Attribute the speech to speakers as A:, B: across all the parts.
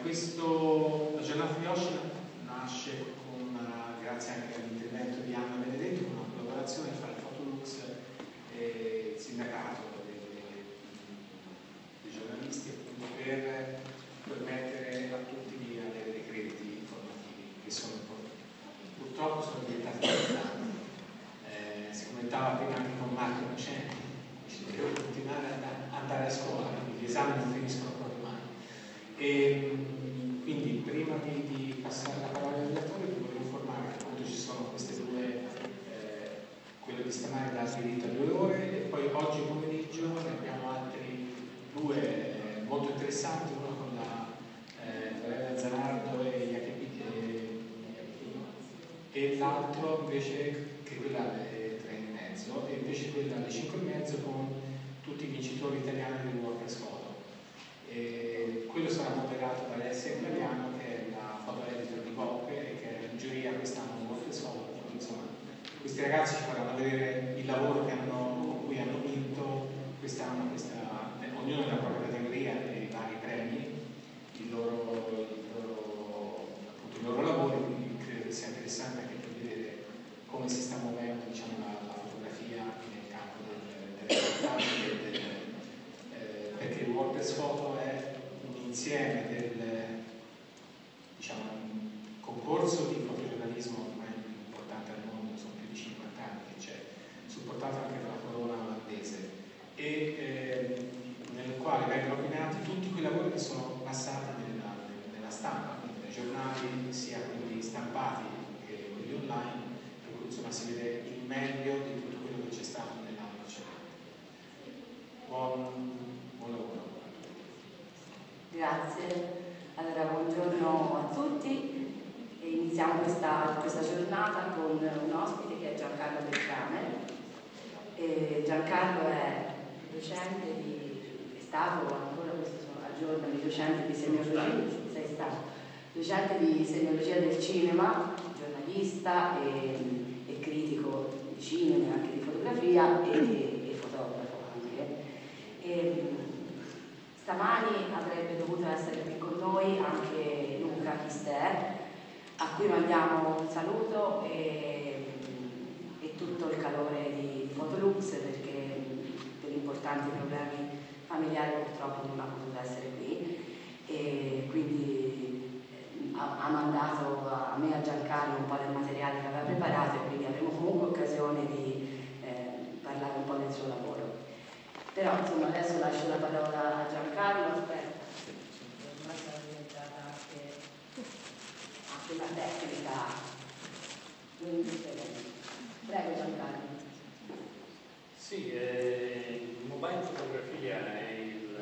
A: la giornata di oggi nasce grazie anche all'intervento di Anna Benedetto, con una collaborazione fra il Fotolux e il sindacato dei giornalisti, appunto, per permettere a tutti di avere dei crediti informativi che sono purtroppo sono diventati importanti. Si commentava prima anche con Marco Innocenti, devo continuare ad andare a scuola, quindi gli esami non finiscono proprio mai. E quindi prima di passare la parola al direttore vi volevo informare che appunto ci sono queste due, quello di stamani dà diritto a 2 ore e poi oggi pomeriggio ne abbiamo altri 2 molto interessanti, uno con la Lorena Zanardo e Jacopi e l'altro invece che quella alle 3:30 e invece quella alle 5:30 con tutti i vincitori italiani del WordPress Photo. Quello sarà moderato da Alessia Italiano, che è la foto editor di Boppe e che è in giuria quest'anno del WordPress Photo. Insomma, questi ragazzi ci faranno vedere il lavoro con cui hanno vinto quest'anno, ognuno nella propria categoria e i vari premi, il loro lavoro, quindi credo che sia interessante anche per vedere come si sta muovendo, diciamo, la fotografia nel campo del reportage perché il WordPress Photo è un insieme diciamo, un concorso di fotogiornalismo ormai più importante al mondo, sono più di 50 anni che c'è, supportato anche dalla corona olandese e nel quale vengono opinati tutti quei lavori che sono passati nella stampa, quindi nei giornali, sia quelli stampati che quelli online, per cui insomma si vede il meglio di tutto quello che c'è stato nell'anno precedente. Buon lavoro.
B: Grazie. Allora, buongiorno a tutti. E iniziamo questa giornata con un ospite che è Giancarlo Beltrame. Giancarlo è stato ancora, questo sono aggiornami, docente di semiologia, docente di semiologia del cinema, giornalista e critico di cinema e anche di fotografia e fotografo anche. Stamani avrebbe dovuto essere qui con noi anche Luca Chistè, a cui mandiamo un saluto e tutto il calore di Fotolux, perché per importanti problemi familiari purtroppo non ha potuto essere qui e quindi ha mandato a me e a Giancarlo un po' del materiale che aveva preparato e quindi avremo comunque occasione di parlare un po' del suo lavoro. Però insomma adesso lascio la parola a Giancarlo, aspetta, è diventata anche una tecnica non indifferente. Prego Giancarlo.
C: Sì, il mobile fotografia è il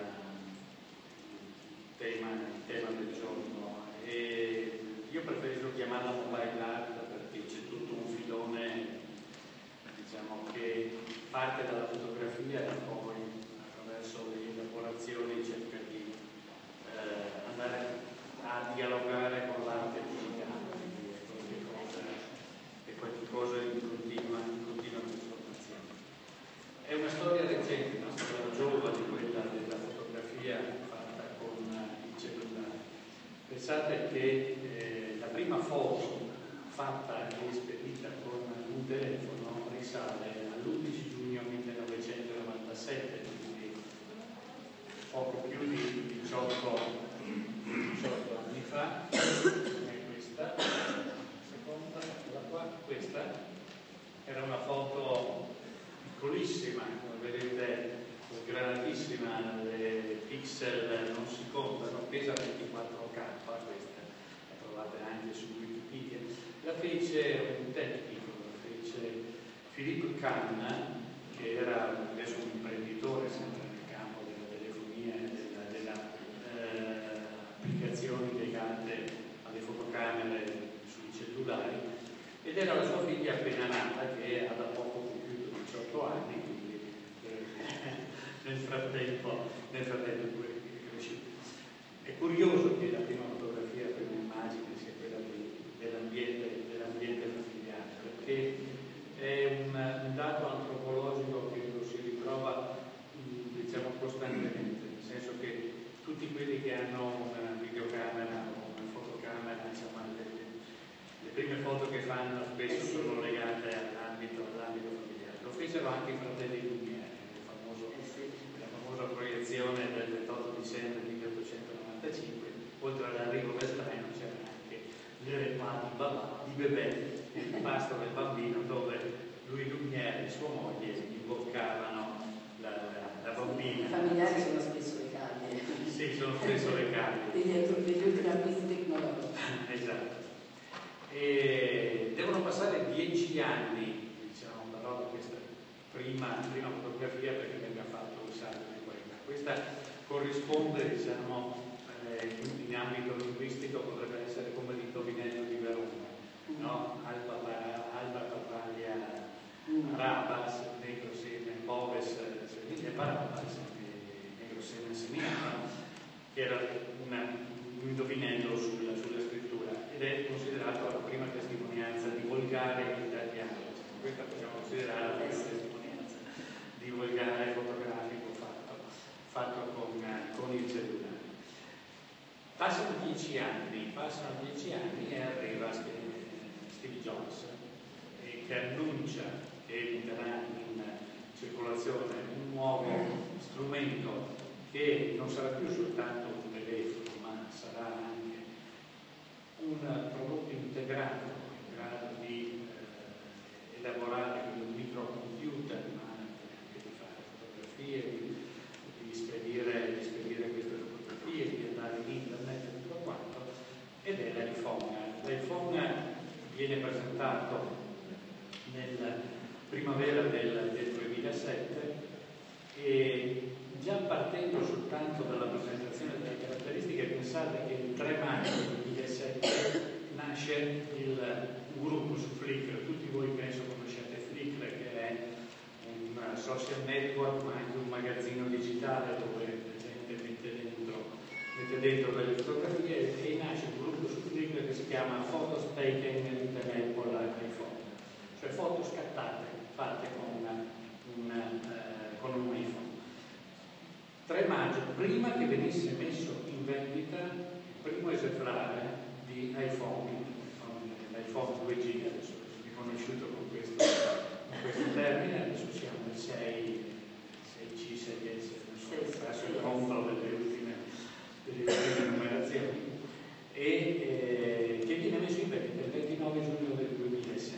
C: tema del giorno e io preferisco chiamarla mobile art perché c'è tutto un filone, diciamo, che parte dalla fotografia e poi attraverso le elaborazioni cerca di andare a dialogare con l'arte digitale, quindi qualche cosa in continua trasformazione. È una storia recente, una storia giovane, quella della fotografia fatta con il cellulare. Pensate che la prima foto fatta e spedita con un telefono risale all'11 giugno 1997, quindi poco più di 18 anni fa. Questa, seconda, questa era una foto piccolissima, come vedete, sgranatissima, le pixel non si contano, pesa 24K, questa la trovate anche su Wikipedia. La fece un tecnico, la fece Philippe Kahn, che era adesso un imprenditore sempre nel campo della telefonia e delle applicazioni legate alle fotocamere sui cellulari, ed era la sua figlia appena nata che ha da poco compiuto 18 anni, quindi nel frattempo è cresciuto. È curioso che la prima fotografia, per un'immagine, sia quella dell'ambiente familiare, perché è un dato antropologico che lo si ritrova, diciamo, costantemente, nel senso che tutti quelli che hanno una videocamera fecero anche i fratelli Lumière, la famosa proiezione del 28 dicembre 1895. Oltre all'arrivo del treno c'era anche le repas di bebè, il pasto del bambino, dove lui Lumière e sua moglie imboccavano la bambina.
B: I familiari sono spesso le cavie.
C: Sì, sono spesso le cavie.
B: Degli ultimi acquisti tecnologici.
C: Esatto. E devono passare 10 anni, diciamo, però da questa prima fotografia perché venga fatto il salto di quella. Questa corrisponde, diciamo, in ambito linguistico potrebbe essere come l'indovinello di Verona, no? Alba papaglia rabas, negro seme boves semine parabas, negro seme semina, che era un indovinello sulla scrittura, ed è considerato la prima testimonianza di volgare italiano. Questa possiamo considerare la prima testimonianza di volgare fotografico fatto con il cellulare. Passano 10 anni e arriva Steve Jobs, che annuncia che metterà in circolazione un nuovo strumento che non sarà più soltanto un telefono, ma sarà anche un prodotto integrato in grado di elaborare un microcomputer, ma anche di fare fotografie, di spedire queste fotografie, di andare in internet e tutto quanto, ed è l'iPhone. L'iPhone viene presentato nella primavera del 2007 e già partendo soltanto dalla presentazione delle caratteristiche, pensate che il 3 maggio 2007 nasce un gruppo su Flickr. Tutti voi penso conosciate Flickr, che è un social network ma anche un magazzino digitale dove la gente mette dentro delle fotografie, e nasce un gruppo su Flickr che si chiama Photos Taken with an Apple iPhone, cioè foto scattate fatte con un iPhone. 3 maggio, prima che venisse messo in vendita il primo esemplare di iPhone, l'iPhone 2G, adesso è conosciuto con questo termine, adesso siamo il 6C, 6S, adesso il controllo delle ultime numerazioni, e che viene messo in vendita il 29 giugno del 2007.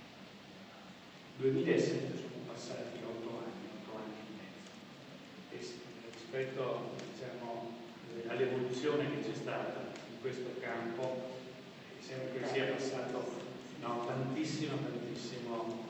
C: 2007 sono passati 8 anni e mezzo. E rispetto, diciamo, all'evoluzione che c'è stata in questo campo, sembra che sia passato tantissimo tempo.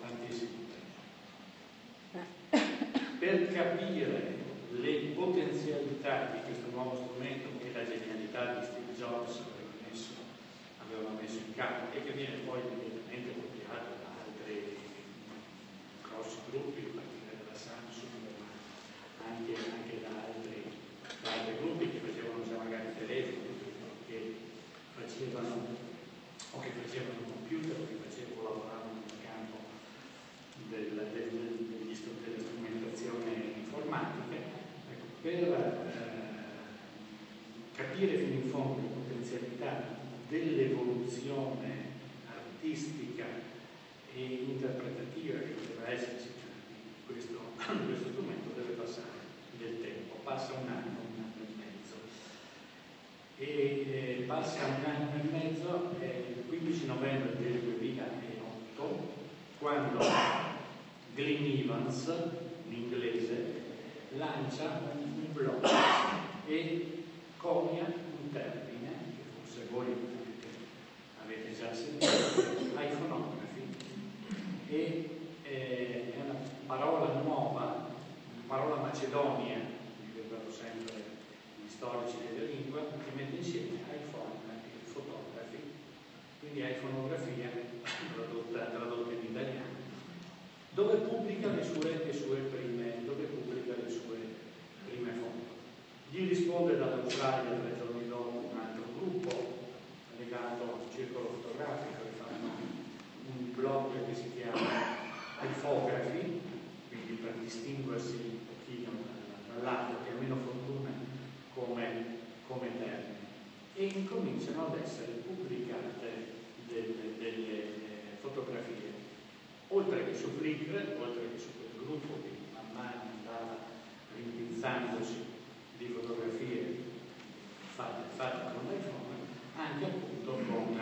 C: Per capire le potenzialità di questo nuovo strumento e la genialità di Steve Jobs aveva messo in campo, e che viene poi immediatamente copiato da altri grossi gruppi, a partire dalla Samsung, ma anche da altri gruppi che facevano già magari telefoni, che facevano computer, che lavoravano nel campo della strumentazione informatica. Ecco, per capire fino in fondo le potenzialità dell'evoluzione artistica e interpretativa che poteva esserci in questo strumento, deve passare del tempo. Passa un anno e mezzo, e passa un anno e mezzo, il 15 novembre del 2008, quando Glenn Evans, in inglese, lancia un blog e conia un termine che forse voi avete già sentito, iPhoneography, e è una parola nuova, una parola macedonia, direbbero sempre gli storici della lingua, che mette insieme iPhone e photography, quindi iPhoneografia tradotta in italiano, dove pubblica le sue prime foto. Gli risponde dall'Australia 3 giorni dopo un altro gruppo legato al circolo fotografico, che fanno un blog che si chiama iPhotography, quindi per distinguersi un pochino dall'altro, che ha meno fortuna come termine, e incominciano ad essere pubblicate delle fotografie, oltre che su Flickr, oltre che su quel gruppo che man mano andava rimpinzandosi di fotografie fatte con l'iPhone, anche appunto con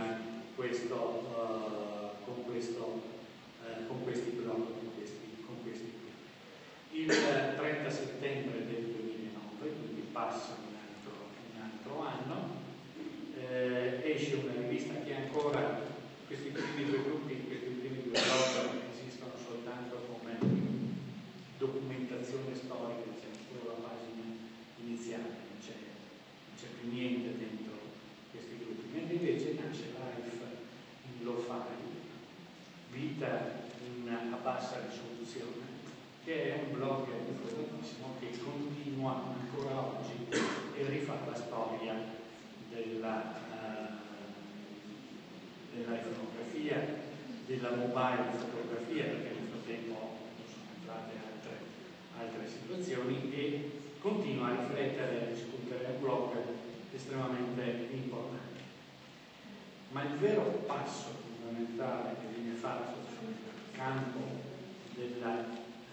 C: questi blog, con questi qui. Il 30 settembre del 2009, quindi passa un altro anno, esce una rivista che ancora, questi primi due gruppi, questi primi due blog esistono soltanto come documentazione storica, diciamo, solo la pagina iniziale, non c'è più niente dentro questi gruppi, mentre invece nasce Life in Lo-Fi, vita a bassa risoluzione, che è un blog importantissimo che continua ancora oggi e rifà la storia della iconografia, della mobile fotografia, perché nel frattempo sono entrate altre situazioni, e continua a riflettere e a discutere un blog estremamente importante. Ma il vero passo fondamentale che viene fatto sul campo della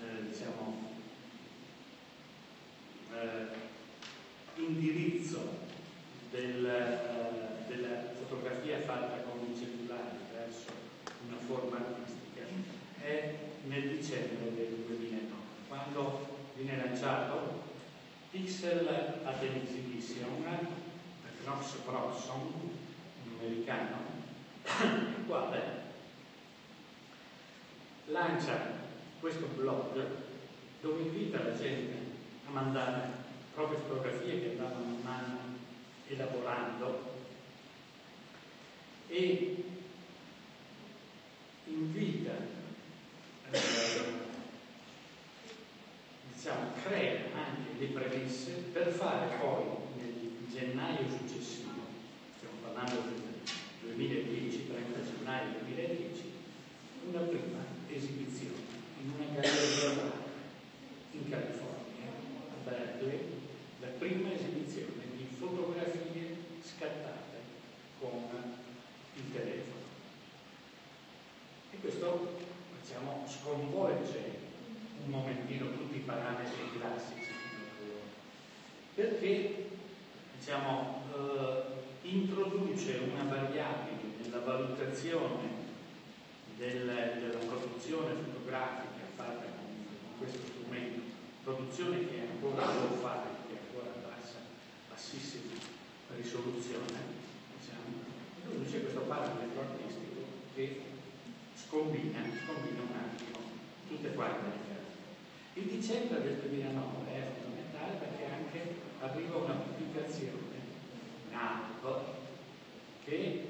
C: indirizzo della fotografia fatta con i cellulari verso una forma artistica è nel dicembre del 2009, quando viene lanciato Pixel at Exhibition da Knox Brosson, un americano, il quale lancia questo blog dove invita la gente a mandare proprie fotografie che andavano man mano elaborando, e invita, crea anche le premesse per fare poi nel gennaio successivo, stiamo parlando del 2010, 30 gennaio 2010, una prima esibizione in una galleria in California, a Berkeley, la prima esibizione di fotografie scattate con il telefono. E questo, sconvolge un momentino tutti i parametri classici, perché introduce una variabile nella valutazione della produzione fotografica fatta con questo strumento, produzione che è ancora low-fi, che è ancora bassissima risoluzione, introduce questo parametro artistico che scombina un attimo tutte quante le cose. Il dicembre del 2009 è fondamentale perché anche arriva una pubblicazione, un'app, che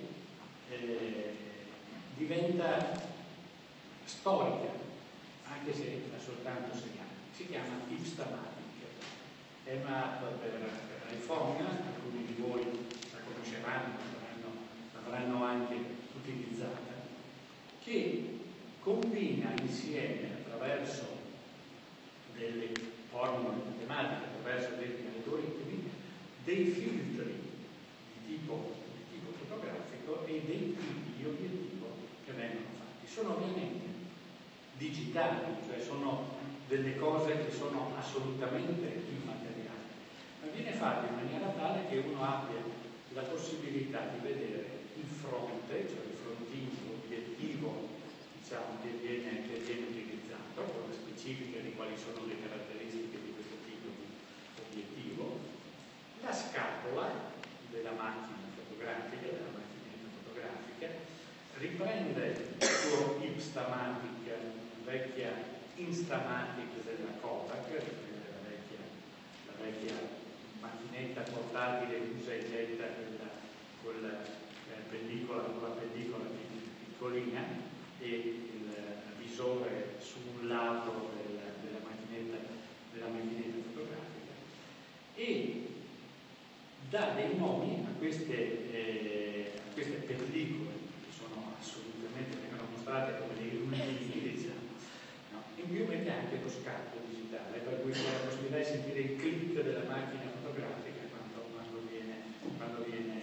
C: diventa storica, anche se ha soltanto 6 anni. Si chiama Ipstamatic, è un'app per iPhone, alcuni di voi la conosceranno, l'avranno anche utilizzata, che combina insieme, attraverso delle formule matematiche, attraverso degli algoritmi, dei filtri di tipo fotografico e dei tipi di obiettivo che vengono fatti. Sono ovviamente digitali, cioè sono delle cose che sono assolutamente immateriali, ma viene fatto in maniera tale che uno abbia la possibilità di vedere il fronte, cioè il frontino, l'obiettivo che viene utilizzato, con le specifiche di quali sono le caratteristiche di questo tipo di obiettivo, la scatola della macchina fotografica, della macchinetta fotografica, riprende il suo Ipstamatic, vecchia Instamatic della Kodak, riprende la vecchia macchinetta portatile usa e getta con la pellicola piccolina e il visore su un lato della macchinetta fotografica, e dà dei nomi a queste pellicole che sono assolutamente, vengono mostrate come dei rullini, no? In più mette anche lo scatto digitale, per cui c'è la possibilità di sentire il click della macchina fotografica quando viene.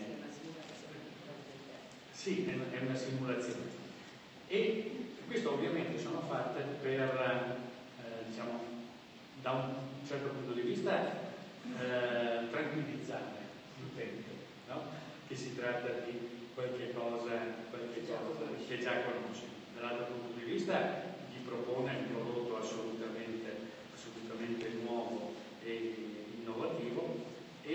C: Sì, è una simulazione. E questo ovviamente sono fatte per da un certo punto di vista tranquillizzare l'utente, no? Che si tratta di qualche cosa che già conosce. Dall'altro punto di vista gli propone un prodotto assolutamente nuovo e innovativo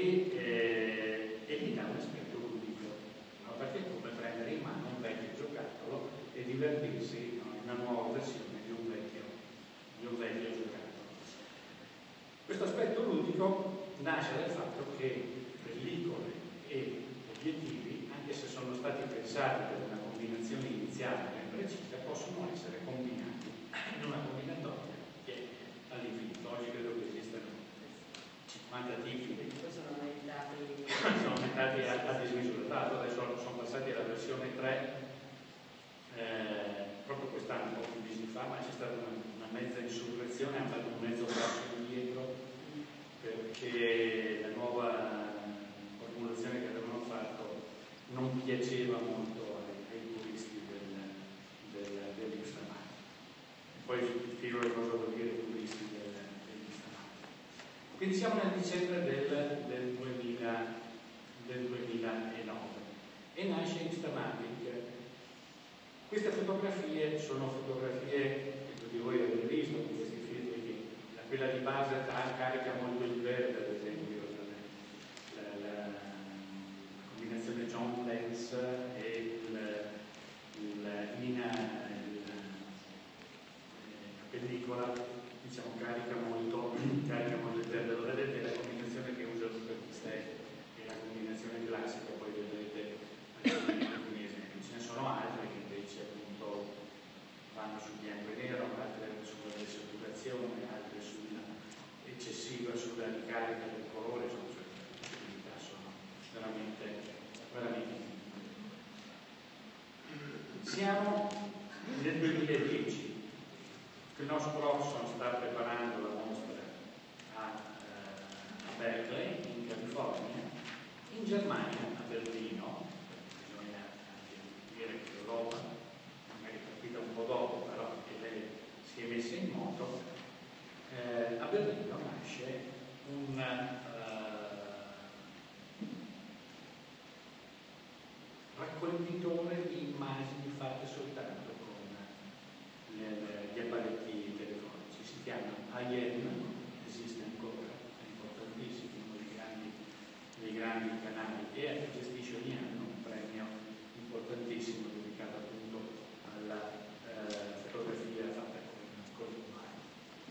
C: e gli dà un aspetto ludico, no? Perché è come prendere in mano un vecchio giocattolo e divertirsi, no? In una nuova versione di un vecchio giocattolo. Questo aspetto ludico nasce dal fatto che pellicole e obiettivi, anche se sono stati pensati per una combinazione iniziale ben precisa, possono essere combinati in una combinatoria che è all'infinito. Oggi credo che esistano 50 tipi. Sono aumentati a dismisura. Tra l'altro adesso sono passati alla versione 3 proprio quest'anno, pochi mesi fa, ma c'è stata una mezza insurrezione, hanno fatto un mezzo passo indietro perché la nuova formulazione che avevano fatto non piaceva molto ai puristi dell'Istamati. Poi spiego cosa vuol dire puristi dell'Istamati. Quindi siamo nel dicembre del 2009 e nasce Instamatic. Queste fotografie sono fotografie che tutti voi avete visto con questi filtri, quella di base carica molto il verde, ad esempio, la combinazione John Lens e la pellicola, diciamo, carica molto il verde. Lo vedete, la combinazione che usa l'Upertista è la combinazione classica, poi vedete alcuni esempi. Ce ne sono altri che invece appunto vanno sul bianco e nero, altre sulla desaturazione, altre sulla eccessiva, sulla ricarica del colore, sono veramente siamo nel 2010. Il nostro Robson sta preparando la mostra a Berkeley, in California, in Germania, a Berlino. Bisogna anche dire che l'Europa magari è partita un po' dopo, però che lei si è messa in moto. A Berlino nasce un raccoglitore di immagini fatte soltanto con gli apparecchi telefonici. Si chiama IM, esiste ancora, è importantissimo, uno dei grandi canali che gestisce ogni anno un premio importantissimo dedicato appunto alla fotografia fatta con l'immagine.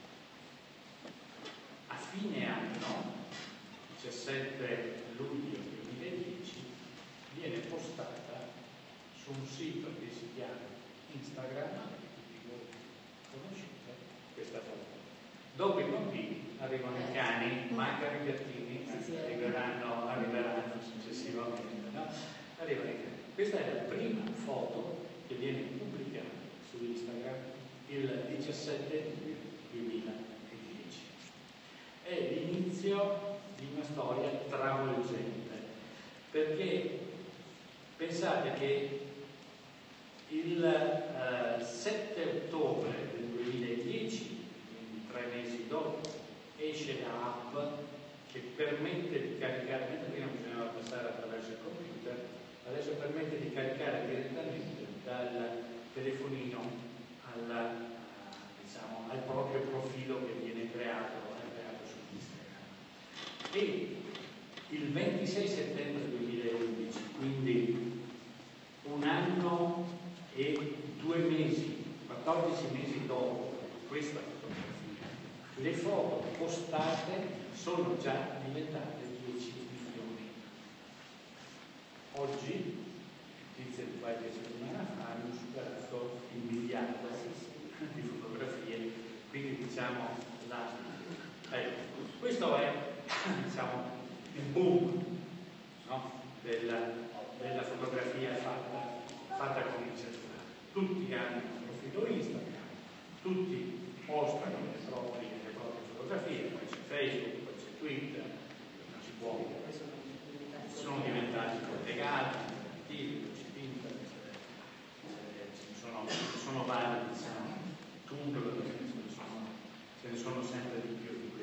C: A fine anno, 17 luglio 2010, viene postata su un sito che si chiama Instagram, tutti voi conoscete questa foto. Dopo i bambini arrivano i cani, mancano i gattini, arriveranno successivamente, no? Arrivano i cani. Questa è la prima foto che viene pubblicata su Instagram il 17 luglio 2010. È l'inizio di una storia travolgente, perché pensate che il 7 ottobre del 2010, quindi 3 mesi dopo, esce l'app che permette di caricare, mentre prima bisognava passare attraverso il computer, adesso permette di caricare direttamente dal telefonino al proprio profilo che viene creato su Instagram. E il 26 settembre 2011, quindi un anno e 2 mesi, 14 mesi dopo questa fotografia, le foto postate sono già diventate 10 milioni. Oggi, notizie di qualche settimana fa, hanno superato il miliardo di fotografie, quindi diciamo questo è il boom, no? della fotografia fatta con il cellulare. Tutti hanno un profilo Instagram, tutti postano le proprie fotografie, poi c'è Facebook, poi c'è Twitter, non si può, sono diventati collegati, attivi, c'è Pinterest, ce ne sono vari, diciamo, Tumblr, ce ne sono sempre di più.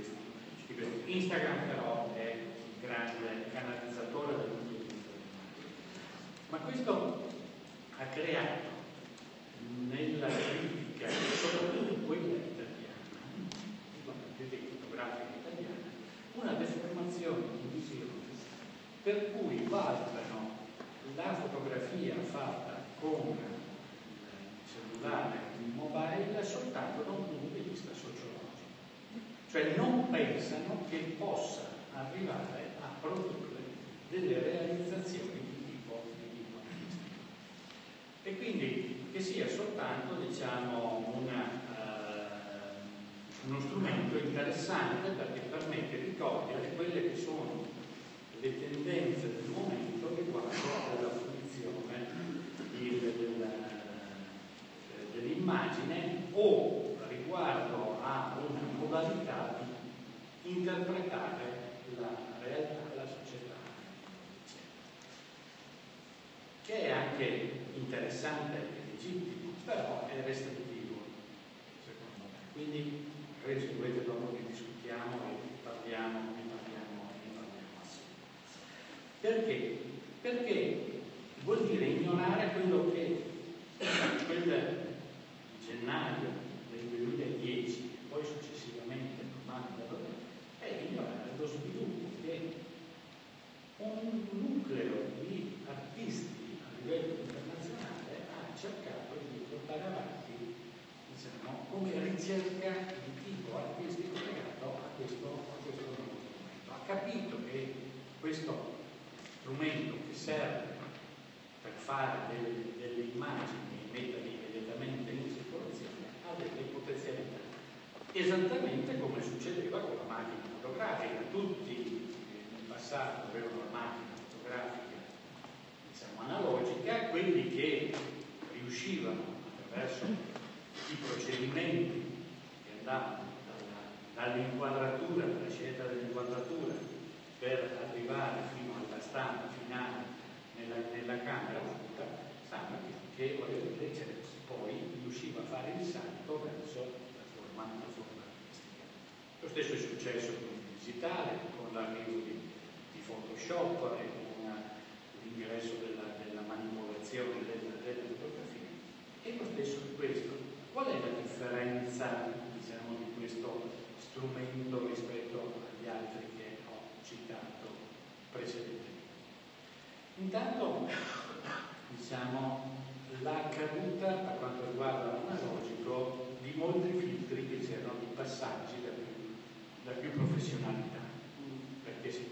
C: Ma questo ha creato nella critica, soprattutto quella italiana, la critica fotografica italiana, una deformazione di visione per cui valutano la fotografia fatta con il cellulare, il mobile, soltanto da un punto di vista sociologico. Cioè non pensano che possa arrivare a produrre delle realizzazioni di tipo artistico. E quindi che sia soltanto, diciamo, uno strumento interessante perché permette di cogliere quelle che sono le tendenze del momento riguardo alla fruizione dell'immagine o riguardo a una modalità di interpretare la realtà, la società, che è anche interessante e legittimo, però è restrittivo, secondo me. Quindi, se volete dopo ne discutiamo e parliamo assieme. Perché? Perché vuol dire ignorare quello che quel gennaio del 2010 e poi successivamente mandalo, è ignorare lo sviluppo che un nucleo di artisti a livello internazionale ha cercato di portare avanti, diciamo, come ricerca di tipo artistico legato a questo nuovo strumento. Ha capito che questo strumento che serve per fare delle immagini e metterle immediatamente in circolazione ha delle potenzialità, esattamente come succedeva con la macchina fotografica. Tutti nel passato avevano la macchina fotografica, diciamo, analogica, quelli che riuscivano attraverso i procedimenti che andavano dall'inquadratura, dalla scelta dell'inquadratura per arrivare fino alla stampa finale nella camera oscura, sanno che poi riusciva a fare il salto verso la forma artistica. Lo stesso è successo con il digitale, con l'arrivo di Photoshop e con l'ingresso della manipolazione della fotografia. E lo stesso è questo. Qual è la differenza, diciamo, di questo strumento rispetto agli altri che ho citato precedentemente? Intanto, diciamo, la caduta per quanto riguarda l'analogico di molti filtri che c'erano, di passaggi da più professionalità, perché si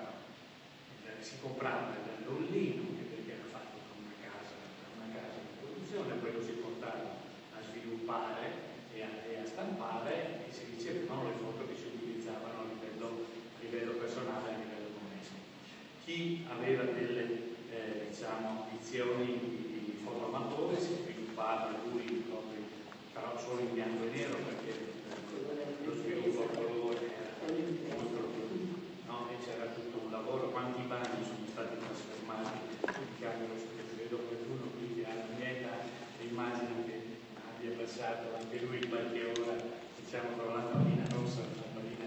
C: comprava il rollino che era fatto da una casa di produzione, poi lo si portava a sviluppare e a stampare e si ricevevano le foto che si utilizzavano a livello personale e a livello domestico. Chi aveva delle diciamo, ambizioni di fotoamatore si sviluppava lui proprio, però solo in bianco e nero, perché lo sviluppo a colore era molto più, no? E c'era tutto un lavoro. Quanti bagni sono stati trasformati in camera oscura? Vedo qualcuno qui che ha la mia età e immagino che abbia passato anche lui qualche ora, diciamo, con la lampadina rossa, la lampadina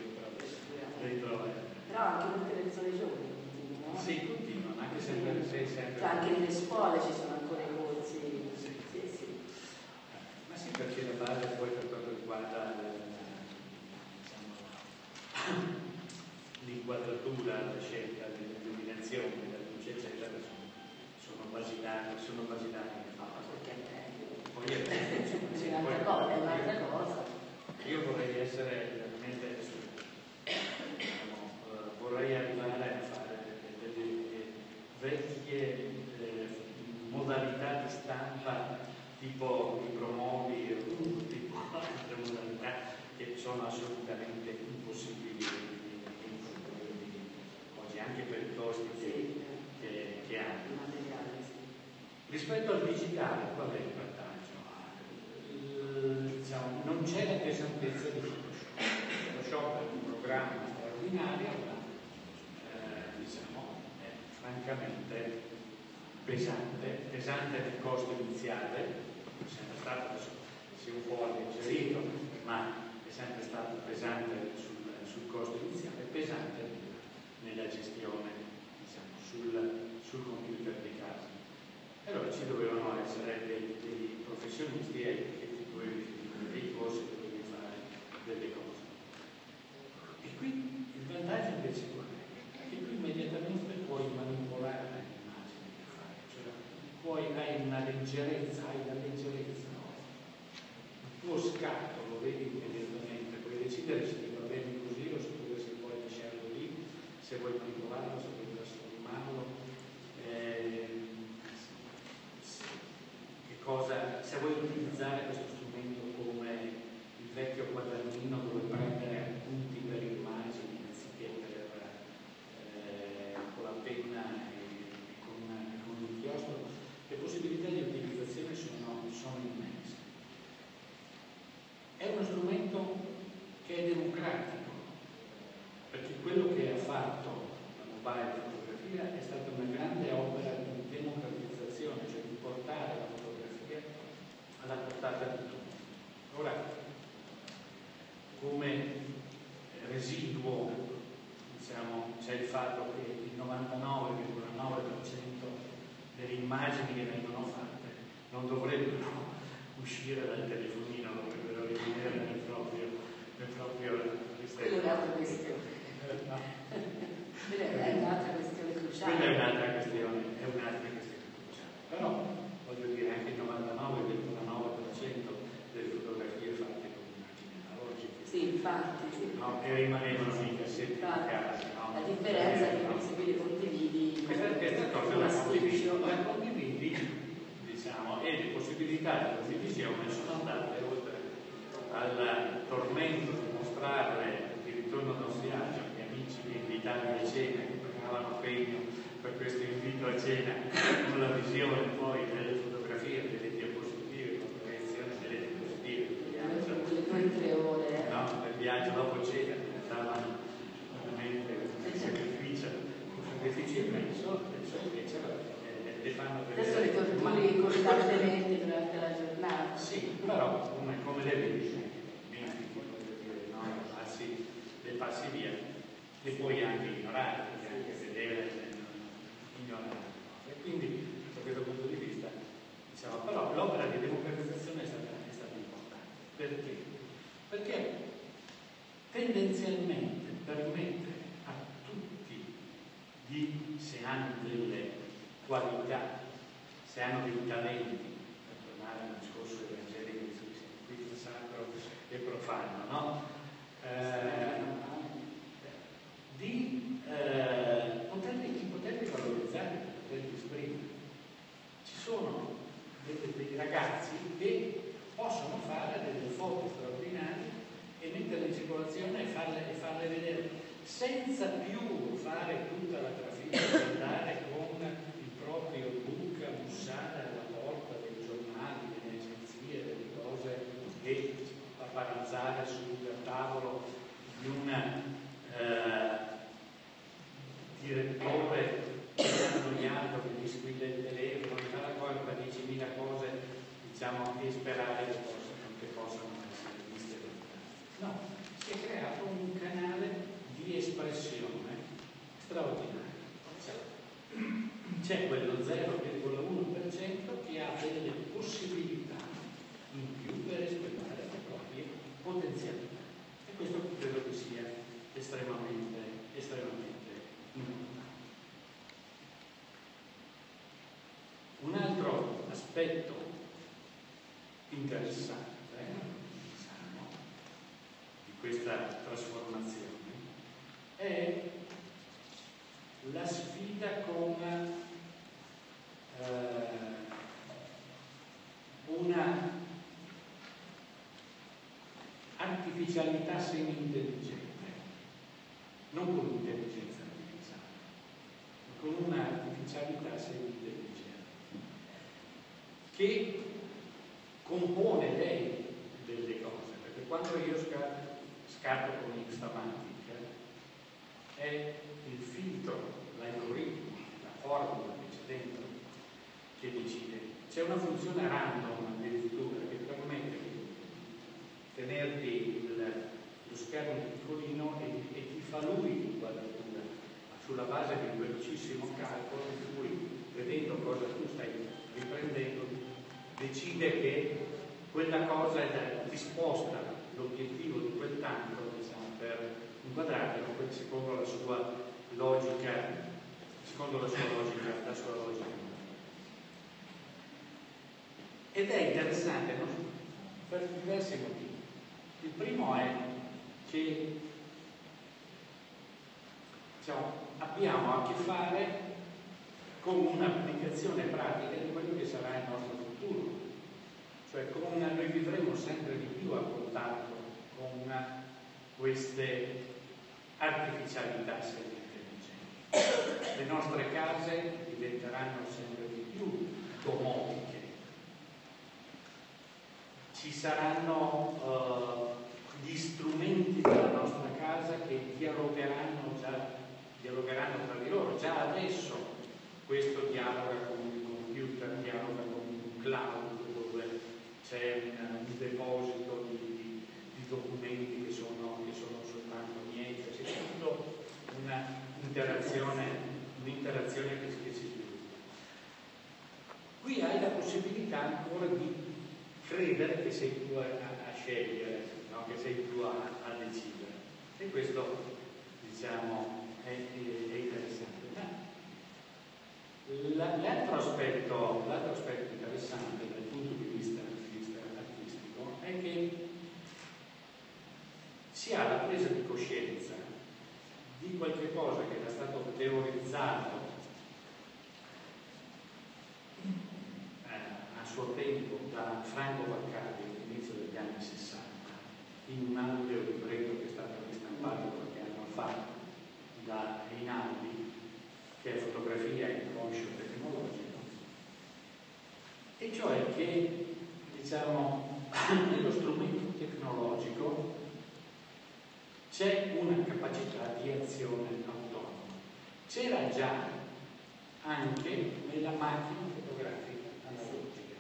C: dentro.
B: Però anche tutte le persone giovani.
C: Sì, continuano, anche sempre.
B: Cioè, anche nelle scuole ci sono ancora i corsi. Sì.
C: Ma sì, perché la base poi per quanto riguarda l'inquadratura, la scelta dell'illuminazione, della luce, eccetera, sono basilari. Poi è
B: un'altra cosa.
C: Io vorrei essere veramente vorrei arrivare a fare delle vecchie modalità di stampa tipo micromodi o tipo altre modalità che sono assolutamente impossibili oggi, anche per i costi che hanno. Rispetto al digitale, qual è il vantaggio? Diciamo, non c'è la pesantezza di Photoshop. Photoshop è un programma straordinario, ma diciamo, è francamente pesante nel costo iniziale, è sempre stato, adesso si è un po' alleggerito, ma è sempre stato pesante sul costo iniziale, pesante nella gestione, diciamo, sul computer di casa. però ci dovevano essere dei professionisti che tu dovevi fare delle cose. E qui il vantaggio invece qual è? Che tu immediatamente puoi manipolare l'immagine che fai, cioè poi hai una leggerezza, no? Il tuo scatto lo vedi immediatamente, puoi decidere se ti va bene così o se vuoi lasciarlo lì, se vuoi manipolarlo, se vuoi trasformarlo, se vuoi utilizzare questo strumento come il vecchio quadernino dove prendere appunti per immagini anziché con la penna e con l'inchiostro, le possibilità di utilizzazione sono immense. È uno strumento che è democratico, perché quello che ha fatto la mobile fotografia è stata una grande opera di democratizzazione, cioè di portare la fotografia alla portata di tutti. Ora, come residuo, diciamo, c'è il fatto che il 99,9% delle immagini che vengono fatte non dovrebbero uscire dal telefonino, dovrebbero rimanere nel proprio
B: Quella è un'altra questione. Quella è un'altra questione cruciale.
C: Quella è un'altra questione cruciale. Però, voglio dire, anche il 99,9% delle fotografie fatte con immagini analogiche.
B: Sì, infatti, sì.
C: No? E rimanevano nei cassetti di casa. No?
B: La differenza è che se li condividi.
C: Questa cosa la condividi, diciamo, e le possibilità di condivisione sono andate oltre al tormento di mostrarle di ritorno da un viaggio agli amici che invitavi a cena, che pagavano premio per questo invito a cena, con la visione poi delle fotografie, delle diapositive, con la proiezione delle diapositive del viaggio dopo cena, stavano veramente un sacrificio immenso, invece le fanno vedere.
B: Adesso le torturi costantemente durante la giornata.
C: Sì, però come le vedi, le passi via, le puoi anche ignorare, anche vedere, ignorare. E quindi, da questo punto di vista, diciamo, però l'opera di democratizzazione è stata importante. Perché? Perché tendenzialmente permette a tutti se hanno delle qualità, se hanno dei talenti, per tornare al discorso evangelico qui il sacro e profano, no? Di poterli valorizzare, di poterli esprimere. Ci sono dei ragazzi che possono fare delle foto straordinarie e metterle in circolazione e farle vedere senza più fare tutta la trafila, andare con il proprio book a bussare alla porta dei giornali, delle agenzie, delle cose e paparazzare sul tavolo di un direttore che è annoiato, che gli squilla il telefono, fa la cosa, fa 10.000 cose, diciamo, e sperare che possano essere viste. No, si è creato un canale di espressione straordinario. C'è quello 0,1% che ha delle possibilità in più per esprimere le proprie potenzialità. E questo credo che sia estremamente importante. Un altro aspetto interessante, diciamo, di questa trasformazione è la sfida con una artificialità semi-intelligente, non con l'intelligenza artificiale, ma con una artificialità semi-intelligente che compone lei delle cose, perché quando io scatto con Instamatic è il filtro, l'algoritmo, la formula che c'è dentro che decide. C'è una funzione random addirittura che permette di tenerti lo schermo piccolino e ti fa lui l'inquadratura sulla base di un velocissimo calcolo in cui, vedendo cosa tu stai decide che quella cosa è disposta, l'obiettivo di quel tanto, diciamo, per inquadrarlo secondo la sua logica, la sua logica. Ed è interessante, no? Per diversi motivi. Il primo è che, diciamo, abbiamo a che fare con un'applicazione pratica di quello che sarà il nostro futuro, cioè noi vivremo sempre di più a contatto con queste artificialità semi-intelligenti. Le nostre case diventeranno sempre di più domotiche. Ci saranno gli strumenti della nostra casa che dialogheranno tra di loro. Già adesso questo dialoga con il computer, dialoga con un cloud dove c'è un deposito di documenti che sono soltanto miei, cioè c'è tutto un'interazione che si sviluppa. Qui hai la possibilità ancora di credere che sei tu a scegliere, no? Che sei tu a decidere, e questo, diciamo, è interessante. L'altro aspetto interessante dal punto di vista artistico è che si ha la presa di coscienza di qualche cosa che era stato teorizzato a suo tempo da Franco Vaccari all'inizio degli anni 60 in un ampio libretto che è stato ristampato qualche anno fa da Rinaldi, che è fotografia e inconscio tecnologico, e cioè che, diciamo, nello strumento tecnologico c'è una capacità di azione autonoma. C'era già anche nella macchina fotografica analogica,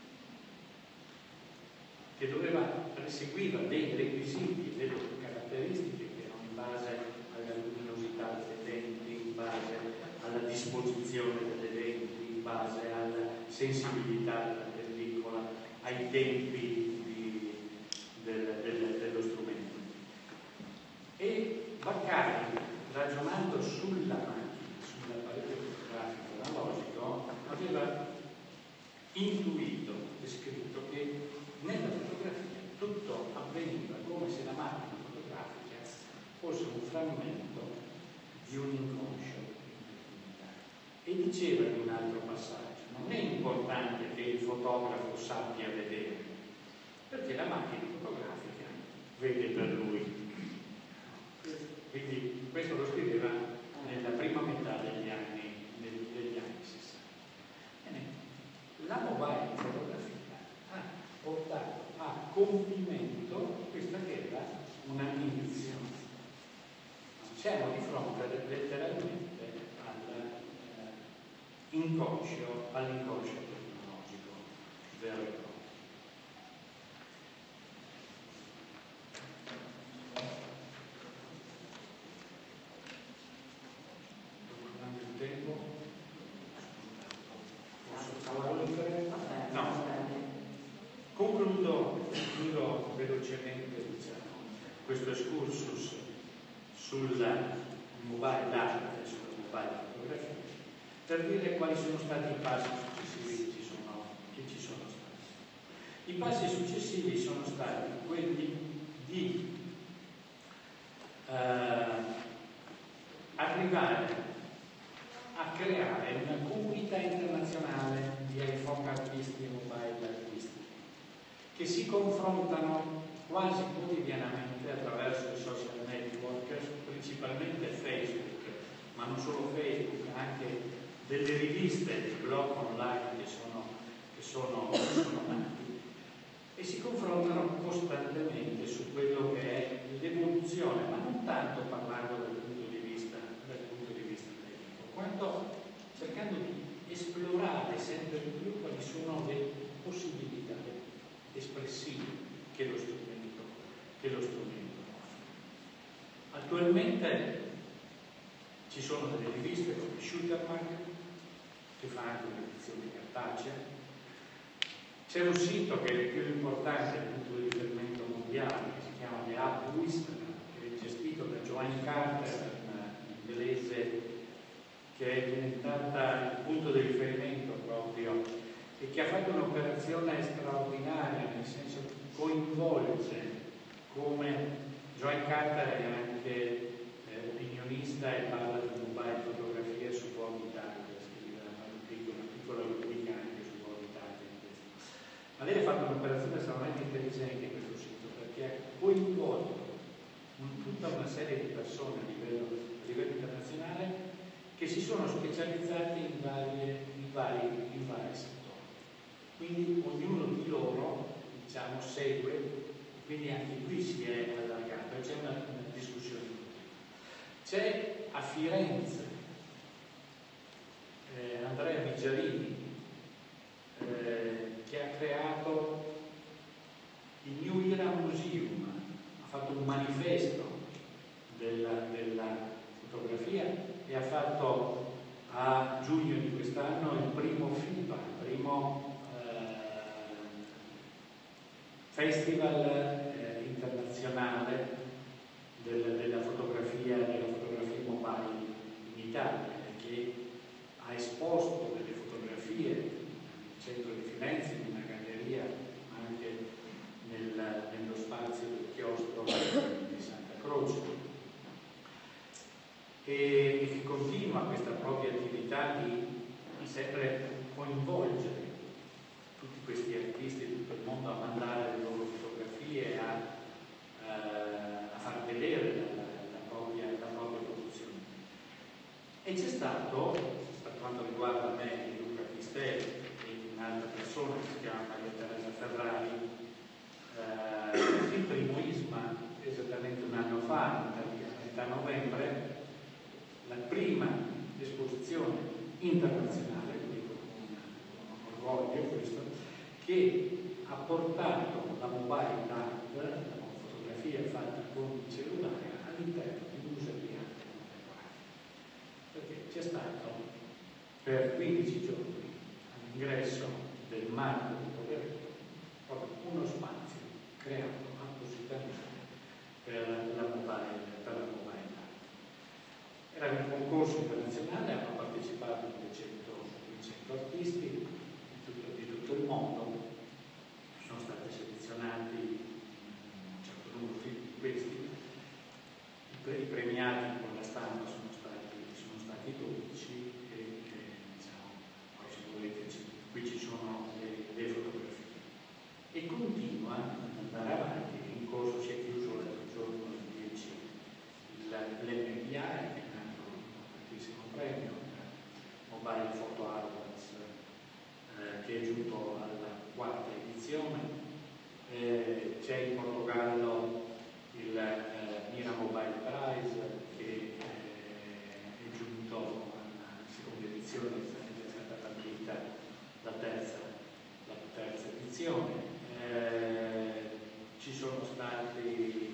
C: che seguiva dei requisiti, delle caratteristiche che erano in base alla luminosità delle lenti, in base alla disposizione delle lenti, in base alla sensibilità della pellicola, ai tempi dello strumento. E Vaccari, ragionando sulla macchina, sull'apparecchio fotografico analogico, aveva intuito e scritto che nella fotografia tutto avveniva come se la macchina fotografica fosse un frammento di un inconscio. E diceva in un altro passaggio: non è importante che il fotografo sappia vedere, perché la macchina fotografica vede per lui. Quindi questo lo scriveva nella prima metà degli anni 60. Bene, la mobile fotografia ha portato a compimento questa che era un'ambizione. Siamo di fronte letteralmente all'inconscio tecnologico vero e proprio. Concludo velocemente, diciamo, questo excursus sulla mobile art e sulla mobile fotografia per dire quali sono stati i passi successivi che ci sono stati. I passi successivi sono stati quelli di arrivare a creare una comunità internazionale di iPhone artisti e mobile artisti che si confrontano quasi quotidianamente attraverso i social network, principalmente Facebook, ma non solo Facebook, anche delle riviste, dei blog online che sono nati, e si confrontano costantemente su quello che è l'evoluzione, ma non tanto parlando dal punto di vista tecnico, quanto cercando di esplorare sempre di più quali sono le possibilità espressive che lo strumento offre. Attualmente ci sono delle riviste come Shootermark che fa anche un'edizione cartacea, C'è un sito che è il più importante, il punto di riferimento mondiale, che si chiama The App Wisdom, che è gestito da Joanne Carter, inglese, che è diventata il punto di riferimento proprio e che ha fatto un'operazione straordinaria, nel senso che coinvolge, come Joanne Carter è anche opinionista e parla di mobile fotografie su Buon Italia, scrive una piccola rubrica anche su Buon Italia. Ma lei ha fatto un'operazione estremamente intelligente in questo sito, perché ha coinvolto tutta una serie di persone a livello internazionale che si sono specializzati in vari settori. Quindi ognuno di loro, diciamo, segue, quindi anche qui si è allargato, c'è una discussione. C'è a Firenze Andrea Vigiarini, che ha creato il New Era Museum, ha fatto un manifesto della fotografia e ha fatto a giugno di quest'anno il primo FIPA, il primo festival internazionale della fotografia mobile in Italia, che ha esposto delle fotografie nel centro di Firenze, in una galleria, ma anche nello spazio del chiostro di Santa Croce, e che continua questa propria attività di sempre coinvolgere tutti questi artisti di tutto il mondo a mandare le loro fotografie, a far vedere la propria produzione. E c'è stato, per quanto riguarda me e Luca Pistelli e un'altra persona che si chiama Maria Teresa Ferrari, il primo ISMA, esattamente un anno fa, a metà novembre, la prima esposizione internazionale, quindi con orgoglio questo, che ha portato la mobile art, la fotografia fatta con il cellulare, all'interno di musei di arte contemporanea. Perché c'è stato per 15 giorni all'ingresso del Marco di Poveretto proprio uno spazio creato appositamente per la mobile art. Era un concorso internazionale, hanno partecipato 200 artisti di tutto il mondo, sono stati selezionati un certo numero di questi, i premiati con la stampa sono stati 12 e diciamo, poi se volete qui ci sono le fotografie. E continua ad andare avanti, in corso si è chiuso l'altro giorno il 10 l'MBI, che è un altissimo premio, Mobile Photo Awards, che è giunto alla 4ª edizione. C'è in Portogallo il Mira Mobile Prize, che è giunto alla 2ª edizione, è stata partita la terza edizione. Ci sono stati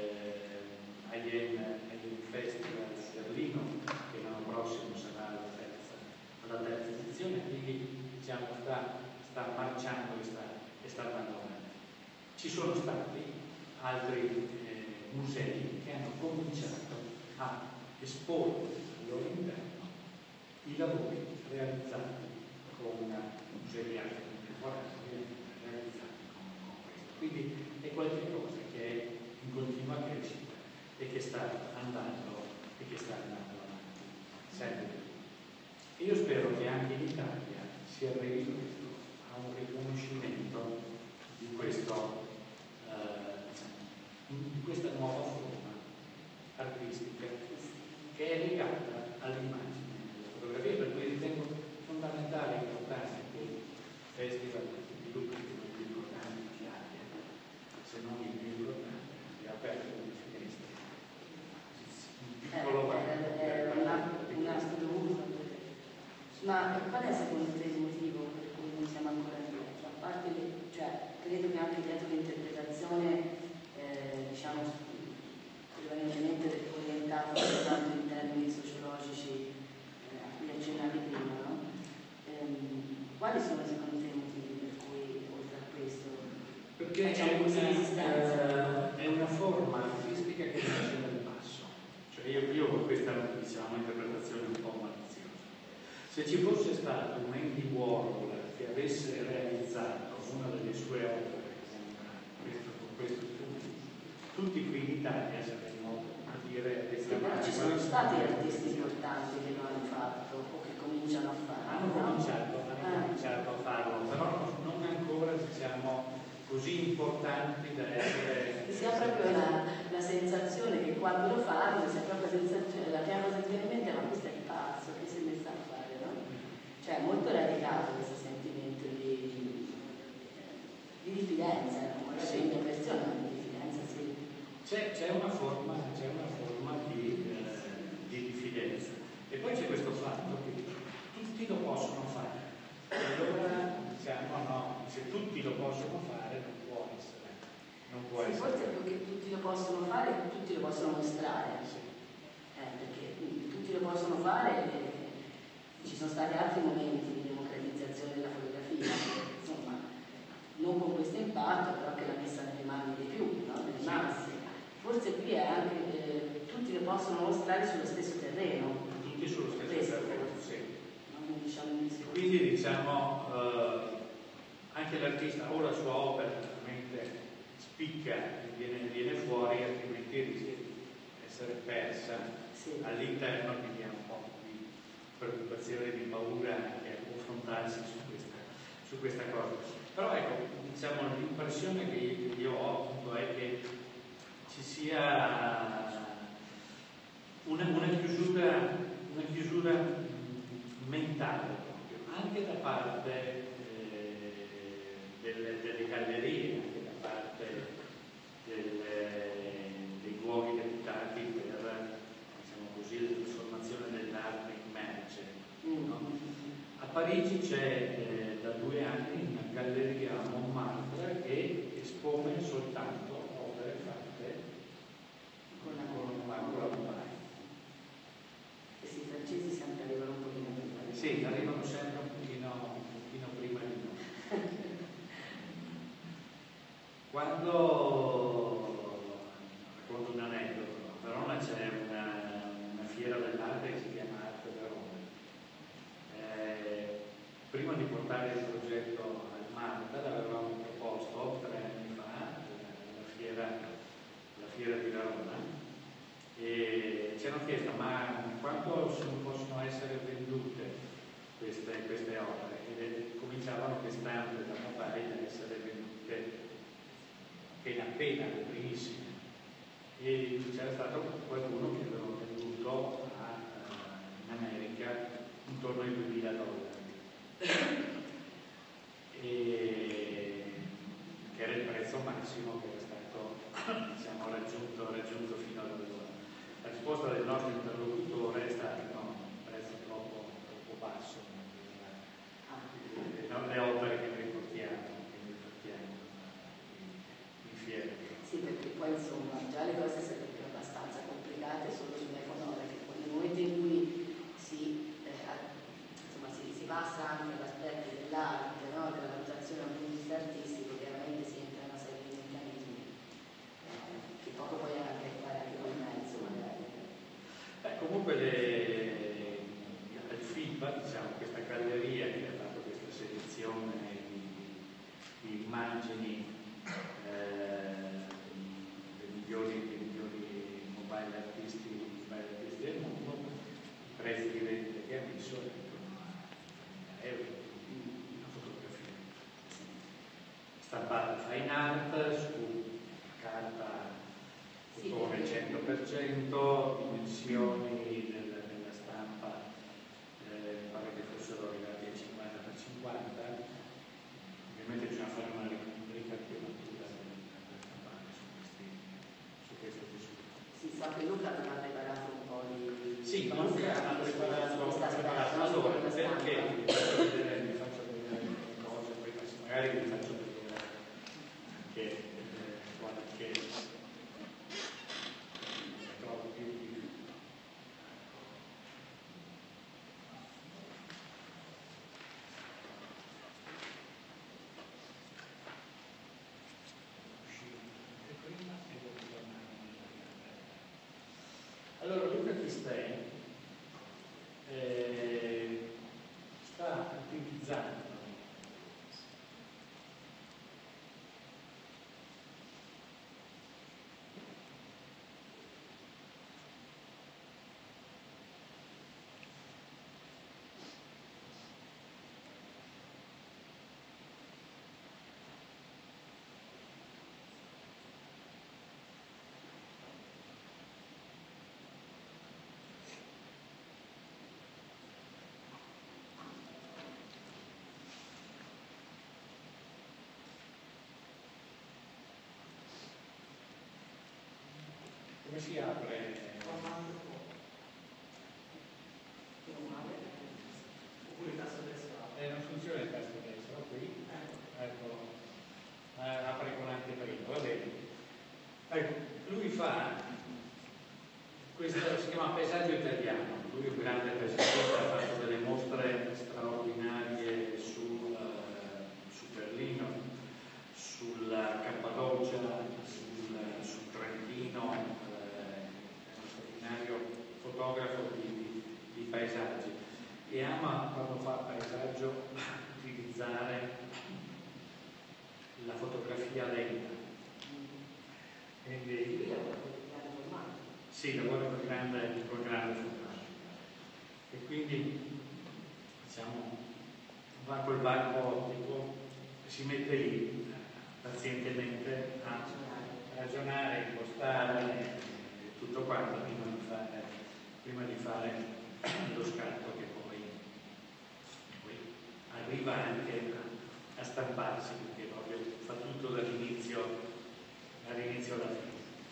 C: IEM Festival a Berlino, che l'anno prossimo sarà la terza edizione, quindi diciamo sta marciando e sta andando avanti. Ci sono stati altri musei che hanno cominciato a esporre al loro interno i lavori realizzati con musei di arte contemporanea, realizzati con questo. Quindi è qualcosa che è in continua crescita e che sta andando avanti sempre più. E io spero che anche in Italia si arrivi a un riconoscimento di questa nuova forma artistica che è legata all'immagine della fotografia, per cui ritengo fondamentale e importante che il festival di Lucca, che è il più importante in Italia, se non il più importante, abbia aperto le finestre.
B: Una dovuta. Ma qual è secondo te il motivo per cui non siamo ancora indietro? A parte credo che anche dietro l'interpretazione diciamo prevalentemente orientata soltanto in termini sociologici a cui accennavi prima, no? Quali sono secondo te i motivi per cui oltre
C: Perché è una forma artistica che nasce dal basso. Cioè io ho questa diciamo, interpretazione un po' maliziosa. Se ci fosse stato un Andy Warhol che avesse realizzato una delle sue opere con questo strumento, tutti qui in Italia saremmo a dire
B: però ci sono stati artisti importanti che lo hanno fatto o che cominciano a farlo.
C: Hanno cominciato a farlo, però non ancora diciamo così importanti da essere.
B: Si ha proprio la sensazione che quando lo fanno si ha proprio la sensazione, la prima cosa che viene in mente è ma questo è pazzo, che si è messo a fare, no? Cioè è molto radicato questo sentimento di diffidenza, non è una questione, ma di diffidenza, sì.
C: C'è una forma di diffidenza. E poi c'è questo fatto che tutti lo possono fare. Allora diciamo no, se tutti lo possono fare non può essere.
B: Sì, forse più che tutti lo possono fare, tutti lo possono mostrare.
C: Sì.
B: Perché tutti lo possono fare, ci sono stati altri momenti di democratizzazione della fotografia, insomma, non con questo impatto, però che l'ha messa nelle mani di più, no? Nelle masse. Forse qui è anche tutti lo possono mostrare sullo stesso terreno.
C: Tutti sullo stesso terreno, sì.
B: Non diciamo
C: quindi diciamo anche l'artista o la sua opera veramente spicca e viene fuori, altrimenti rischia di essere persa all'interno, quindi ha un po' di preoccupazione, di paura anche a confrontarsi su questa cosa. Però ecco, diciamo, l'impressione che io ho appunto è che ci sia una chiusura mentale proprio, anche da parte delle gallerie, anche da parte dei luoghi deputati per, diciamo così, la trasformazione dell'arte in merce. No? A Parigi c'è da 2 anni una galleria a Montmartre che espone soltanto opere fatte con la Montmartre.
B: Questi francesi sempre arrivano un pochino prima.
C: Sì, arrivano sempre un pochino prima di noi. Racconto un aneddoto, a Verona c'è una fiera dell'arte che si chiama Arte Verona. Prima di portare il progetto al Malta l'avevamo proposto 3 anni fa alla fiera di Verona e ci hanno chiesto ma quanto possono essere vendute queste opere e cominciavano quest'anno da mobile a essere vendute appena le primissime e c'era stato qualcuno che aveva venduto in America intorno ai $2.000 che era il prezzo massimo che era stato diciamo, raggiunto fino ad allora. La risposta del nostro interlocutore è stata no, un prezzo troppo basso le opere che riportiamo in fiera.
B: Sì, perché poi insomma già le cose sarebbero più abbastanza complicate solo sull'economica, nel momento in cui si passa anche all'aspetto dell'arte, no? Della valutazione da un punto di vista artistico, chiaramente si entra in una serie di meccanismi che poco poi hanno a che fare anche con il mezzo magari.
C: Comunque il FIBA, diciamo, questa galleria che ha fatto questa selezione di immagini dei migliori mobile artisti del mondo, i prezzi di vendita che ha messo è euro una fotografia stampata fine art su carta cotone 100%, dimensioni della stampa pare che fossero arrivati a 50x50. Ovviamente bisogna fare una ricalcolatura per stampare su questo tessuto.
B: Si sa che Luca non ha preparato un po' di...
C: Sì, Luca ha preparato allora perché vi faccio vedere cose, poi magari vi faccio vedere anche qualche trovo più come si apre?
D: Oppure il tasto destro.
C: Non funziona il tasto destro, qui. Ecco, apre con anteprima, va bene. Ecco, lui fa questo, si chiama paesaggio italiano. Lui è un grande paesaggista, ha fatto delle mostre straordinarie su Berlino, sulla Cappadocia, sul Trentino, è uno straordinario fotografo di paesaggi e ama, quando fa paesaggio, utilizzare la fotografia lenta. Quindi, sì, lavora con grande fotografo. E quindi, diciamo, va col banco ottico e si mette lì pazientemente a ragionare, impostare tutto quanto prima di fare lo scatto che poi arriva anche a stamparsi, perché proprio fa tutto dall'inizio alla fine.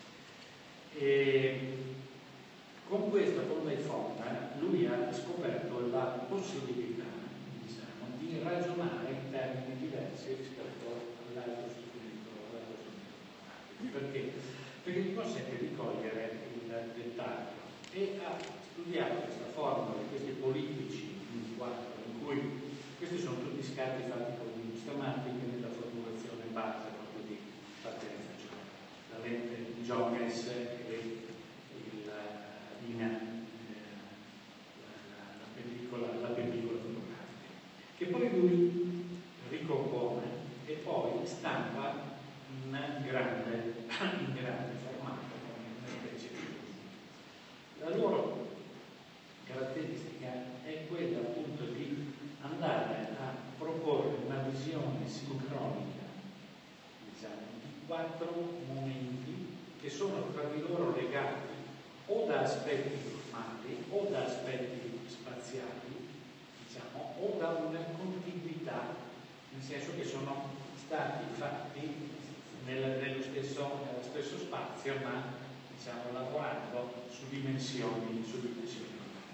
C: E con l'iPhone lui ha scoperto la possibilità, diciamo, di ragionare in termini diversi rispetto all'altro strumento. Perché? Perché gli consente di cogliere il dettaglio e ha studiato questa formula di questi politici in cui questi sono tutti scatti fatti con schematiche nella formulazione base proprio di partenza, cioè la lente di Jones e la pellicola fotografica, che poi lui ricompone e poi stampa in grande formato, come una specie di. La loro caratteristica è quella appunto di andare a proporre una visione sincronica, diciamo, di 4 momenti che sono tra di loro legati o da aspetti formali o da aspetti spaziali, diciamo, o da una contiguità, nel senso che sono stati fatti nello stesso spazio, ma diciamo lavorando su dimensioni diverse.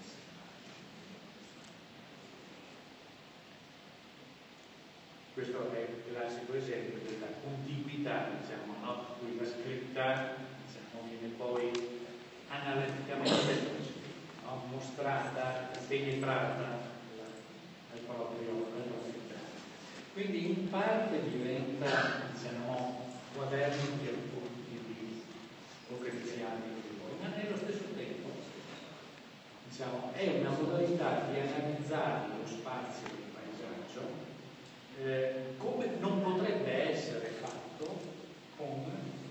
C: Questo è il classico esempio della contiguità, diciamo, no? Cui la scritta, diciamo, viene poi analiticamente, no? Mostrata, penetrata al proprio interno. Quindi in parte diventa, diciamo, quaderni di appunti di organizziani, ma nello stesso tempo, diciamo, è una modalità di analizzare lo spazio del paesaggio come non potrebbe essere fatto con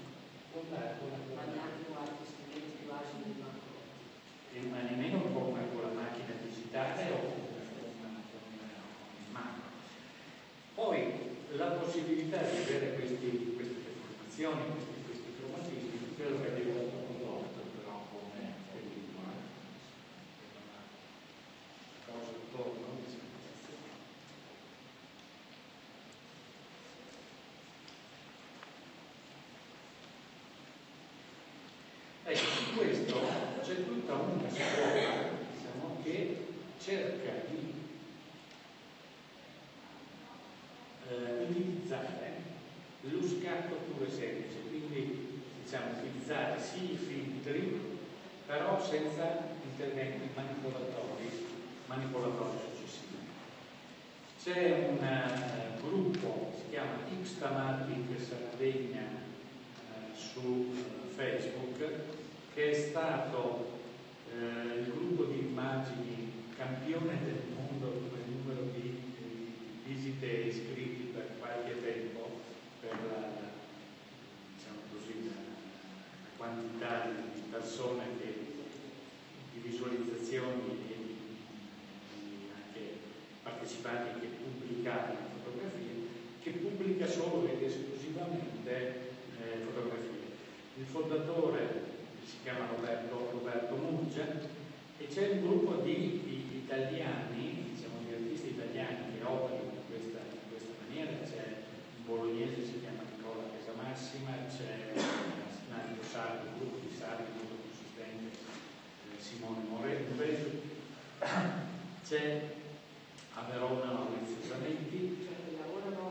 C: ma nemmeno con la macchina digitale o con mano. Poi la possibilità di avere queste deformazioni, questi cromatismi, quello che è stato prodotto però come pellicola, cosa attorno, ecco, su questo c'è tutta una scuola, diciamo, che cerca di utilizzare lo scatto puro e semplice, quindi diciamo utilizzare sì i filtri, però senza interventi manipolatori successivi. C'è un gruppo, si chiama Xtamatic Sardegna su Facebook, che è stato il gruppo di immagini campione del mondo per il numero di visite e iscritti per qualche tempo, per diciamo così, la quantità di persone di visualizzazioni e di anche partecipanti che pubblicavano fotografie, che pubblica solo ed esclusivamente fotografie. Il fondatore si chiama Roberto Murgia e c'è un gruppo di italiani, diciamo di artisti italiani che operano in questa maniera. C'è un bolognese, si chiama Nicola Casamassima, c'è un altro sardo, un gruppo di sardi molto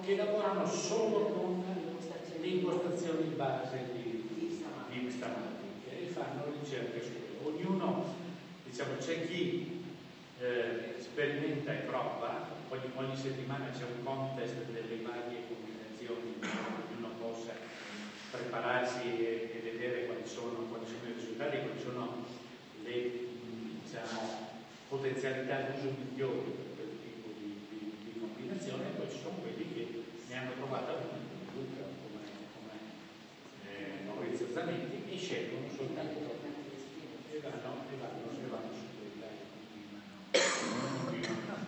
C: che lavorano solo con le impostazioni base di Instamatic e fanno ricerche su quello. Ognuno, diciamo, c'è chi sperimenta e prova, ogni settimana c'è un contest delle varie combinazioni in cui ognuno possa prepararsi e vedere quali sono i risultati, quali sono le, diciamo, potenzialità d'uso migliori per quel tipo di combinazione, e poi ci sono quelli che ne hanno provata una come Luca, come Maurizio Zanetti, e scelgono soltanto e vanno su quella e continuano.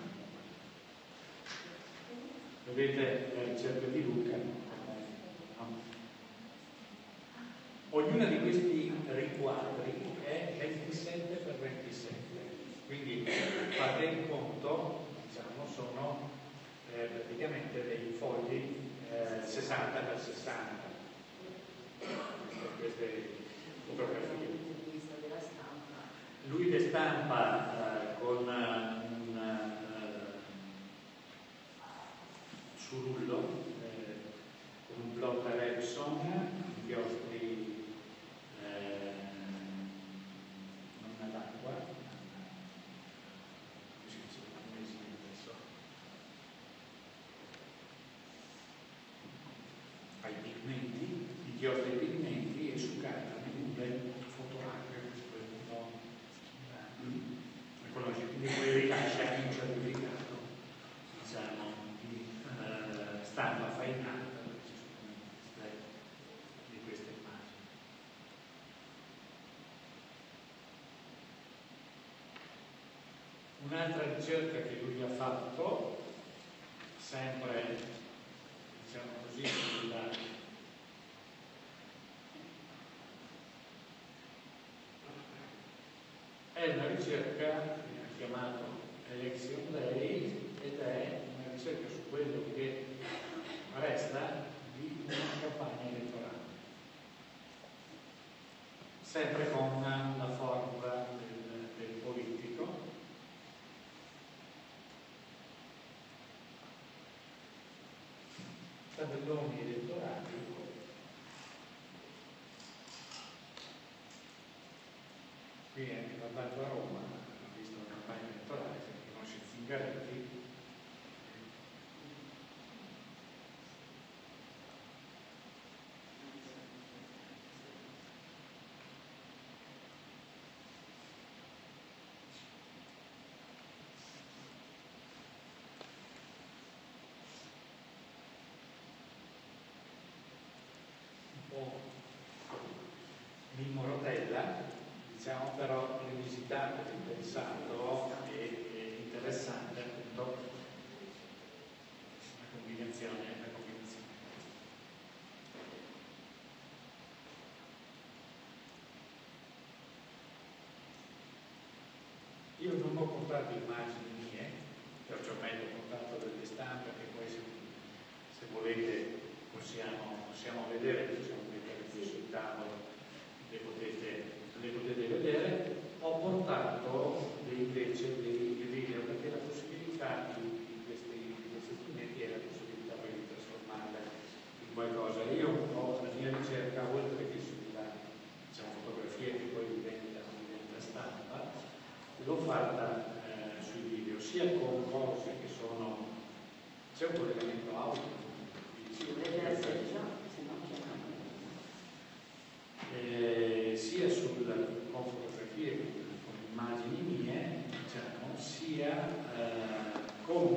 C: Vedete la ricerca di Luca? No? Ognuna di questi riquadri è 27 per 27, quindi fate in conto, diciamo, sono praticamente dei fogli 60 per 60, queste fotografie. Lui le stampa con un su rullo, con un plotter Epson, inchiostri non ad acqua, ai pigmenti, inchiostri ai pigmenti, e su carta un bel fotoraggio, quindi puoi rilasciare un certificato, diciamo, di stampa fainata di queste immagini. Un'altra ricerca che lui ha fatto, sempre, diciamo così, è una ricerca che ha chiamato Election Day, ed è una ricerca su quello che resta di una campagna elettorale, sempre con la formula del politico. Tabelloni elettorali, qui anche guardando a Roma, ho visto una campagna elettorale, se conosce Zingaretti, Mimmo Rotella, diciamo, però rivisitato, ripensato e interessante, appunto, la combinazione. Io non ho portato immagini mie, perciò meglio ho portato delle stampe che poi se volete possiamo vedere, possiamo mettere qui sul tavolo, le potete vedere. Ho portato invece dei video, perché la possibilità di questi strumenti è la possibilità poi di trasformarle in qualcosa. Io ho la mia ricerca, oltre che sulla, diciamo, fotografia che poi diventa stampa, l'ho fatta sui video, sia con cose che sono, c'è un collegamento audio, sia con fotografie, con immagini mie, diciamo, sia con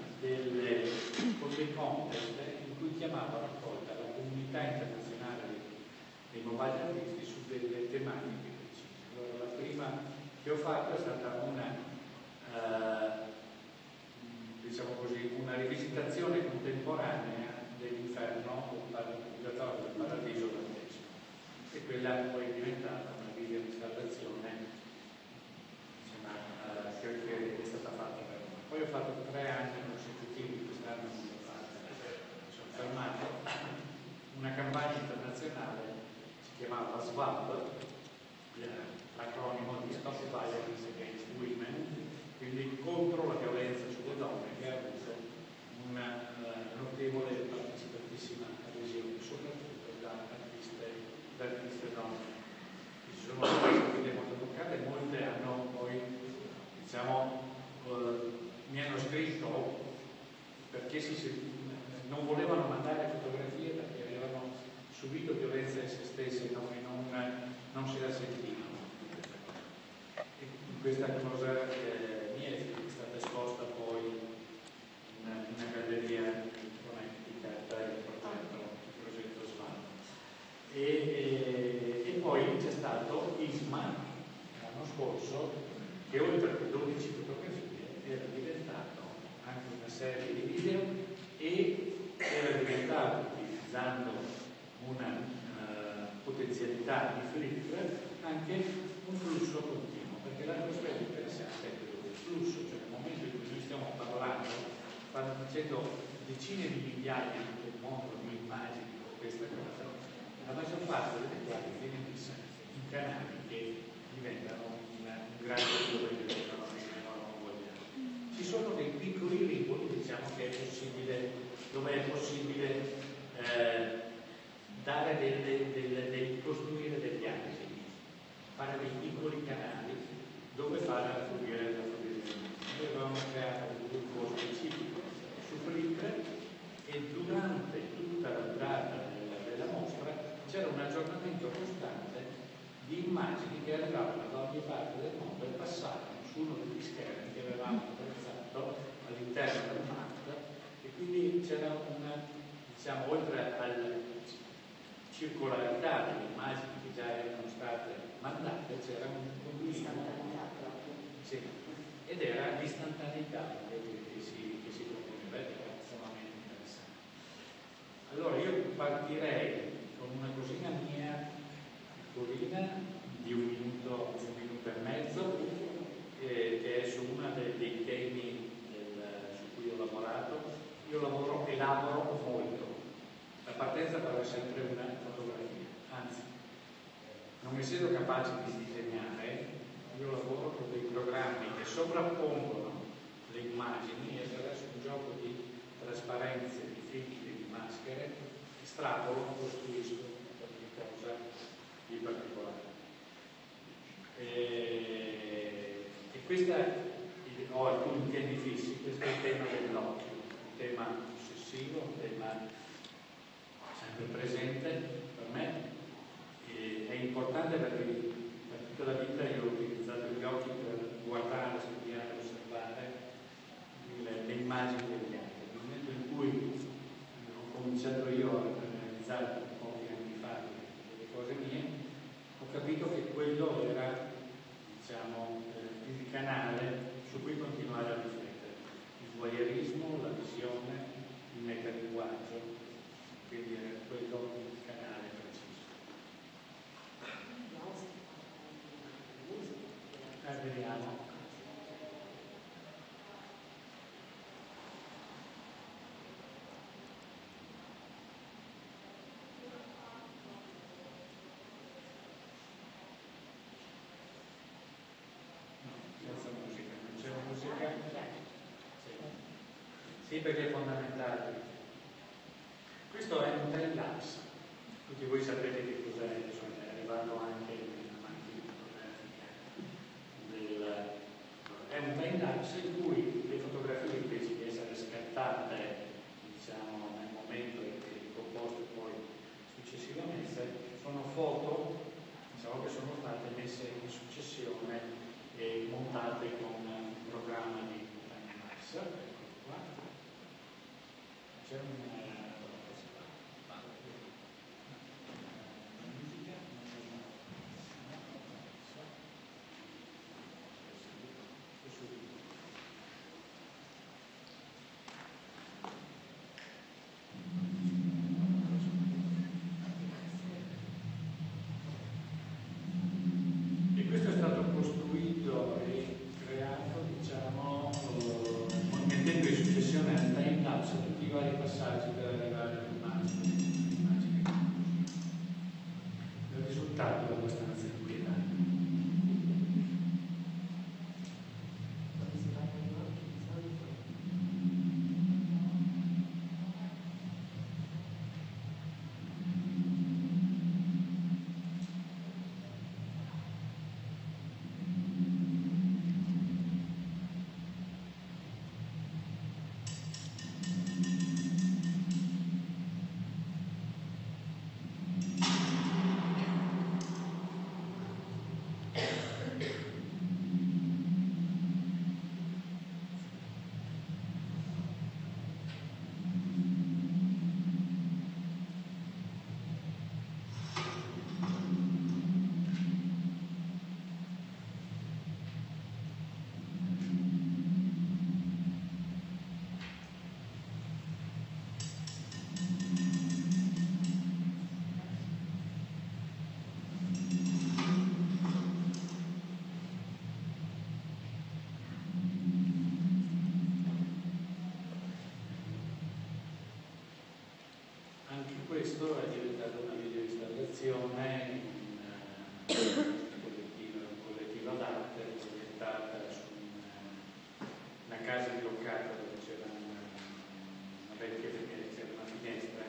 C: dei contest in cui chiamavo a raccolta la comunità internazionale dei mobile artisti su delle tematiche precise. Allora, la prima che ho fatto è stata diciamo così, una rivisitazione contemporanea dell'inferno, del purgatorio, del paradiso dantesco, e quella poi è diventata una video installazione, che è stata fatta per me. Poi ho fatto 3 anni consecutivi, quest'anno non l'ho fatta, mi sono fermato, una campagna internazionale, si chiamava SVAB, l'acronimo di Stop Violence Against Women, quindi contro la violenza sulle donne, che ha avuto un notevole non volevano mandare fotografie perché avevano subito violenza in se stesse e non si la sentivano. E questa cosa mia è stata esposta poi in una galleria connecticata il progetto SVAN. E poi c'è stato ISMA l'anno scorso che oltre a 12 fotografie era diventato anche una serie di video e era diventato, utilizzando una potenzialità di Flickr, anche un flusso continuo, perché l'altro aspetto interessante è quello del flusso, cioè nel momento in cui noi stiamo parlando, stanno facendo decine di migliaia in tutto il mondo di immagini con questa cosa, la maggior parte delle quali viene messa in canali che diventano un grande problema che non vogliamo. Ci sono dei piccoli vincoli, diciamo, che è possibile, dove è possibile dare costruire degli asili, fare dei piccoli canali dove fare affluire la fotografia. Noi avevamo creato un gruppo specifico su Flickr e durante tutta la durata della mostra c'era un aggiornamento costante di immagini che arrivavano da ogni parte del mondo e passavano su uno degli schermi che avevamo attrezzato all'interno del MAT, e quindi c'era una, diciamo, oltre alla circolarità delle immagini che già erano state mandate, c'era un
B: Istantaneità proprio.
C: sì, ed era l'istantaneità che si proponeva, ed era estremamente interessante. Allora io partirei con una cosina mia piccolina di un minuto e mezzo, che è su uno dei temi su cui ho lavorato. Io elaboro molto. La partenza però è sempre una fotografia, anzi, non essendo capace di disegnare, io lavoro con dei programmi che sovrappongono le immagini e attraverso un gioco di trasparenze, di filtri, di maschere, estrapolo, costruisco qualche cosa di particolare. E questa, ho alcuni temi fissi. Questo è il tema dell'occhio, un tema ossessivo, un tema sempre presente per me. È importante perché per tutta la vita io ho utilizzato gli occhi per guardare, studiare, osservare le immagini degli altri. Nel momento in cui ho cominciato io a realizzare pochi anni fa delle cose mie, ho capito che quello era, diciamo, il canale su cui continuare a riflettere. Il voyeurismo, la visione, il metalinguaggio, quindi era quello il canale preciso. Vediamo. Senza musica, non c'è musica? Sì, perché è fondamentale. Questo è un time lapse, tutti voi sapete che cos'è, insomma, è arrivato anche nella macchina fotografica. È un time lapse in cui le fotografie, invece di essere scattate, diciamo, nel momento e composte poi successivamente, sono foto, diciamo, che sono state messe in successione e montate con un programma di time lapse. Ecco qua. C'è e questo è stato costruito e creato, diciamo, mettendo in successione al time lapse tutti i vari passaggi questo è diventata una videoinstallazione collettiva d'arte proiettata su una casa bloccata dove c'era una vecchia finestra, c'era una finestra,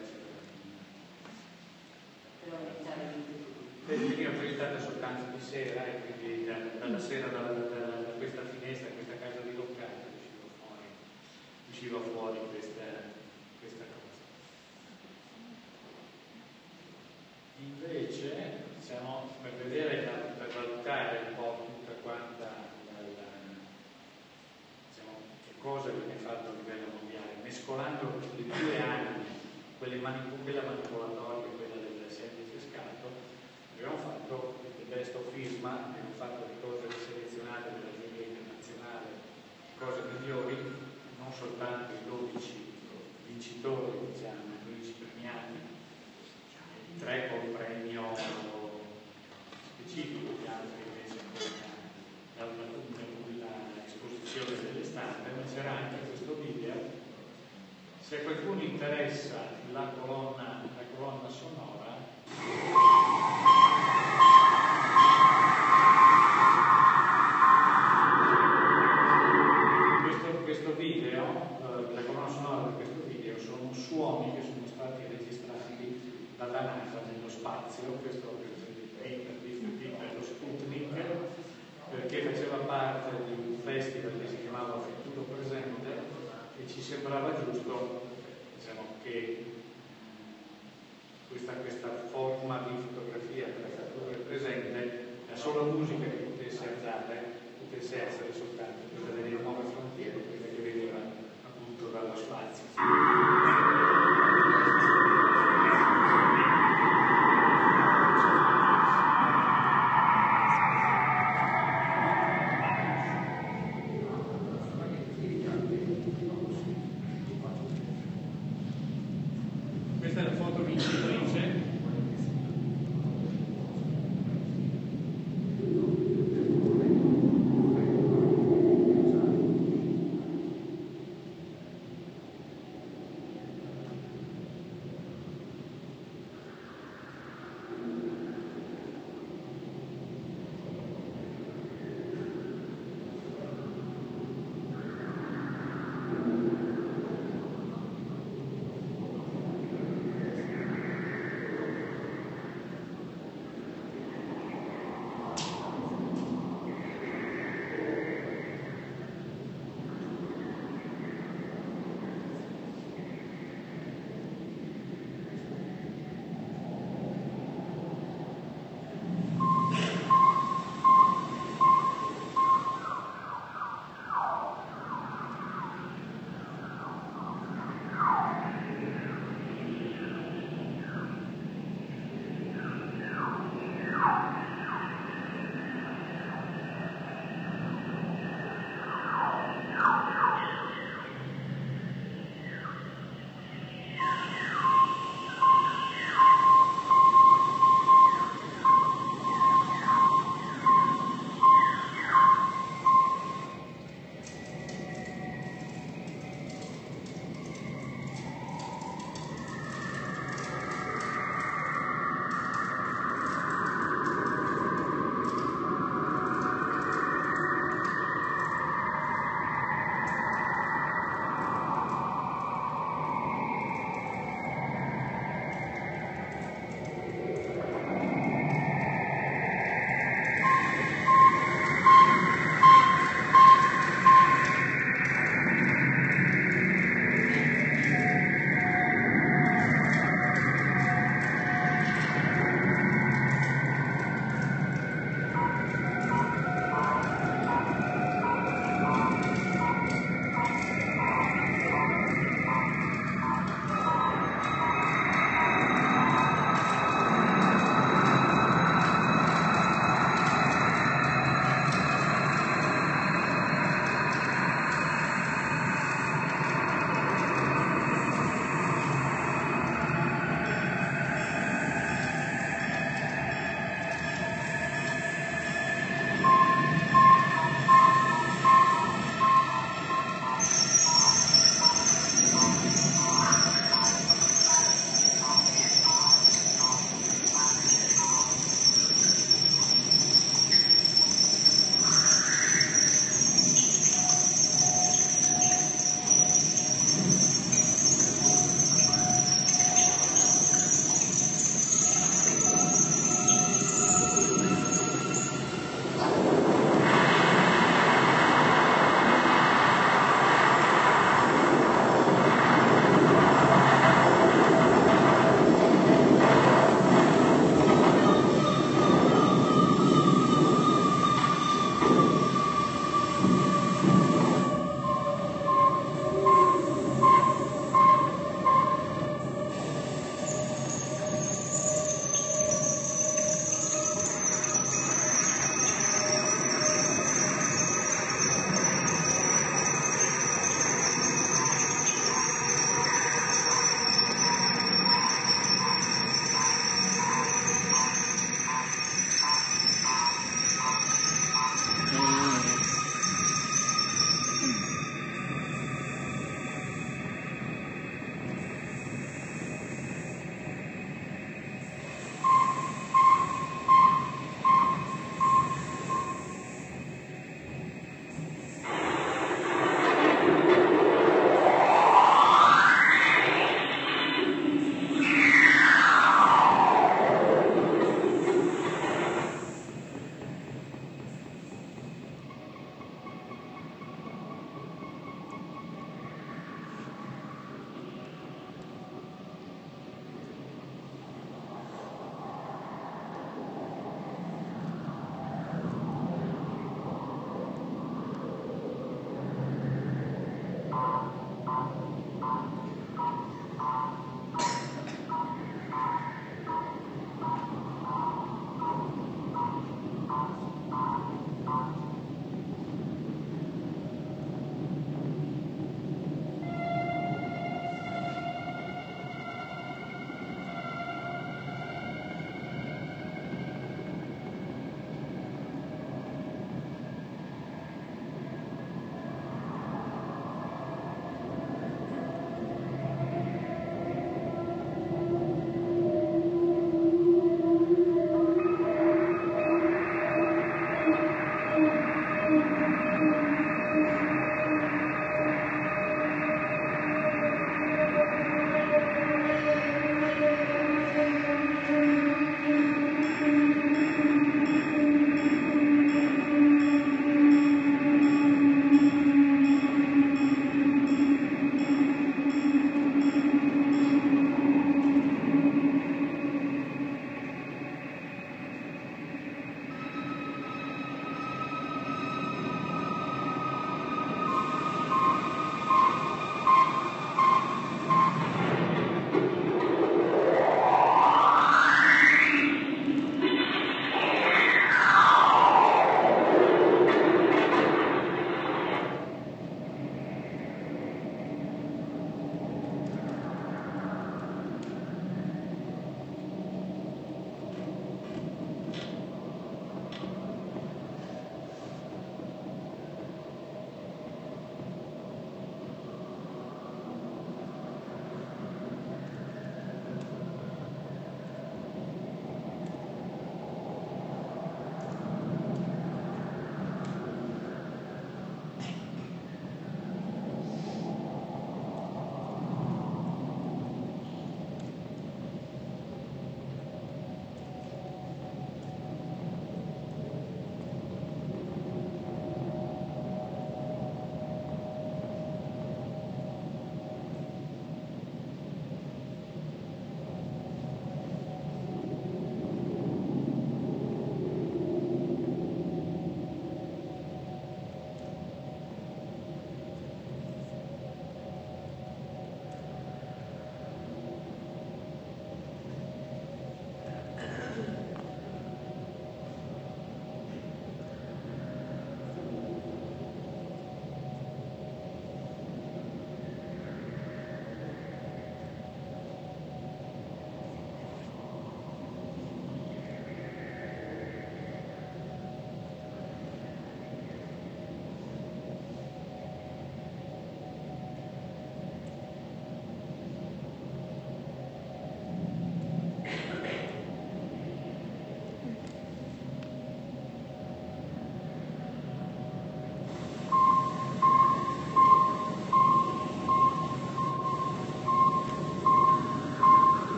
C: veniva proiettata soltanto di sera e quindi dalla sera da questa finestra, questa casa bloccata usciva fuori questa cosa. Invece, diciamo, per vedere, per valutare un po' tutta quanta diciamo, che cosa viene fatto a livello mondiale, mescolando le due anime, quella manipolatoria e quella del semplice scatto, abbiamo fatto il Best of ISMA, abbiamo fatto le cose selezionate dalla giuria internazionale, cose migliori, non soltanto i 12 vincitori, diciamo, i 12 premiati, 3 con premio specifico, gli altri invece con l'esposizione delle stampe, ma c'era anche questo video. Se a qualcuno interessa la colonna sonora, questo video, la colonna sonora di questo video sono suoni che sono stati registrati dalla NASA nello spazio. Questo è per lo Sputnik, perché faceva parte di un festival che si chiamava Futuro Presente e ci sembrava giusto, diciamo, che questa forma di fotografia tra futuro e presente, la sola musica che potesse essere soltanto quella delle nuove frontiere, quella che veniva appunto dallo spazio. Questa è la foto vincitrice.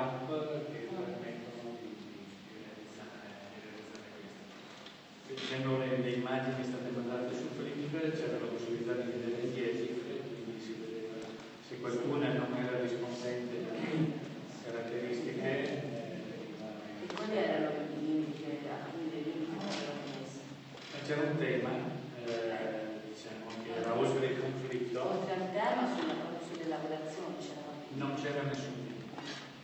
C: app che permettono di realizzare questo. Dicendo le immagini state mandate su Flickr, c'era la possibilità di vedere gli edit, quindi si vedeva se qualcuno non era rispondente alle caratteristiche.
B: E quali erano i limiti che avevano messo?
C: C'era un tema, diciamo, che era oltre il conflitto.
B: Oltre al tema, sulle lavorazioni
C: non c'era nessun limite.